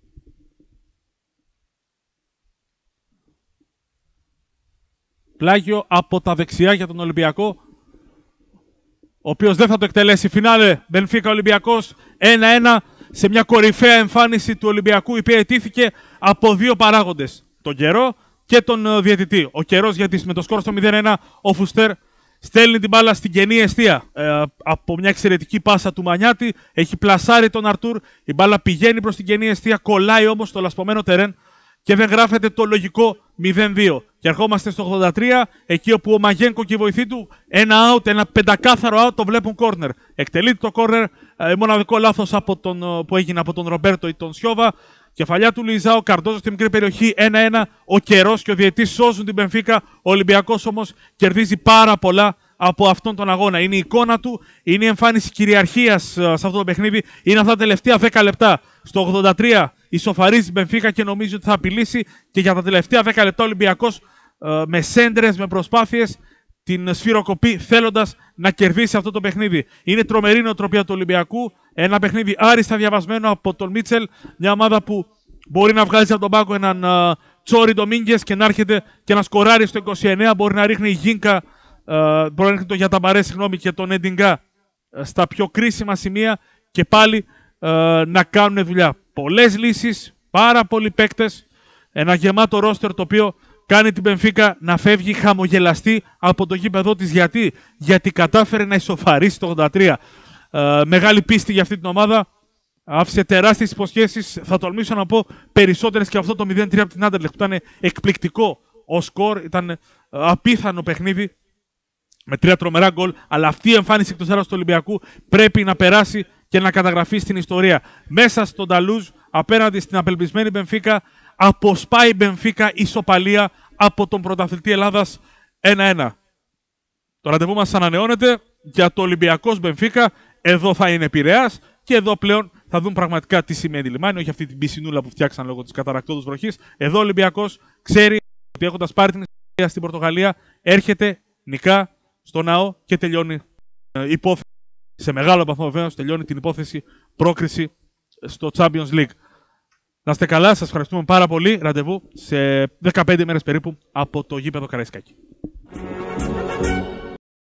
Πλάγιο από τα δεξιά για τον Ολυμπιακό, ο οποίος δεν θα το εκτελέσει. Φινάλε, Μπενφίκα Ολυμπιακός ένα ένα σε μια κορυφαία εμφάνιση του Ολυμπιακού, η οποία αιτήθηκε από δύο παράγοντες. Τον καιρό και τον uh, διαιτητή. Ο καιρός γιατί με το σκορ στο μηδέν ένα ο Φουστέρ στέλνει την μπάλα στην κενή εστία. Ε, από μια εξαιρετική πάσα του Μανιάτη, έχει πλασάρει τον Αρτούρ, η μπάλα πηγαίνει προς την κενή εστία, κολλάει όμως στο λασπωμένο τερέν και δεν γράφεται το λογικό μηδέν δύο. Και ερχόμαστε στο ογδόντα τρία, εκεί όπου ο Μαγένκο και η βοηθή του, ένα out, ένα πεντακάθαρο out, το βλέπουν corner. Εκτελείται το corner, ε, μοναδικό λάθος από τον, που έγινε από τον Ρομπέρτο ή τον Σιώβα. Κεφαλιά του Λουιζάο, Καρντόζο στη μικρή περιοχή, ένα ένα. Ο καιρός και ο διαιτητής σώζουν την Μπενφίκα. Ο Ολυμπιακός όμως κερδίζει πάρα πολλά από αυτόν τον αγώνα. Είναι η εικόνα του, είναι η εμφάνιση κυριαρχίας σε αυτό το παιχνίδι. Είναι αυτά τα τελευταία δέκα λεπτά. Στο ογδόντα τρία ισοφαρίζει την Μπενφίκα και νομίζει ότι θα απειλήσει. Και για τα τελευταία δέκα λεπτά ο Ολυμπιακός με σέντρες, με προσπάθειες, την σφυροκοπεί θέλοντας να κερδίσει αυτό το παιχνίδι. Είναι τρομερή νοοτροπία του Ολυμπιακού. Ένα παιχνίδι άριστα διαβασμένο από τον Μίτσελ. Μια ομάδα που μπορεί να βγάζει από τον πάγκο έναν uh, Τσόρι Ντομίνγκες και να έρχεται και να σκοράρει στο είκοσι εννέα. Μπορεί να ρίχνει Γίνκα, uh, μπορεί να ρίχνει τον Γιαταμπαρέ, συγγνώμη, και τον Εντιγκά uh, στα πιο κρίσιμα σημεία και πάλι uh, να κάνουν δουλειά. Πολλές λύσεις, πάρα πολλοί παίκτες. Ένα γεμάτο ρόστερ το οποίο κάνει την Μπενφίκα να φεύγει χαμογελαστή από το γήπεδο της. Γιατί, Γιατί κατάφερε να ισοφαρίσει το ογδόντα τρία. Ε, μεγάλη πίστη για αυτή την ομάδα. Άφησε τεράστιες υποσχέσεις. Θα τολμήσω να πω περισσότερες και αυτό το μηδέν τρία από την Άντερλεχτ που ήταν εκπληκτικό ο σκορ. Ήταν απίθανο παιχνίδι με τρία τρομερά γκολ. Αλλά αυτή η εμφάνιση εκτός έδρας του Ολυμπιακού πρέπει να περάσει και να καταγραφεί στην ιστορία. Μέσα στον Ταλούζ, απέναντι στην απελπισμένη Μπενφίκα, αποσπάει η Μπενφίκα ισοπαλία από τον πρωταθλητή Ελλάδας ένα ένα. Το ραντεβού μας ανανεώνεται για το Ολυμπιακός Μπενφίκα. Εδώ θα είναι Πειραιάς και εδώ πλέον θα δουν πραγματικά τι σημαίνει λιμάνι, όχι αυτή την πισινούλα που φτιάξαν λόγω της καταρακτώδους βροχής. Εδώ ο Ολυμπιακός ξέρει ότι έχοντας πάρει την ιστορία στην Πορτογαλία, έρχεται, νικά στο ναό και τελειώνει η υπόθεση. Σε μεγάλο βαθμό βεβαίως τελειώνει την υπόθεση πρόκριση στο Champions League. Να είστε καλά, σας ευχαριστούμε πάρα πολύ. Ραντεβού σε δεκαπέντε μέρες περίπου από το γήπεδο Καραϊσκάκη.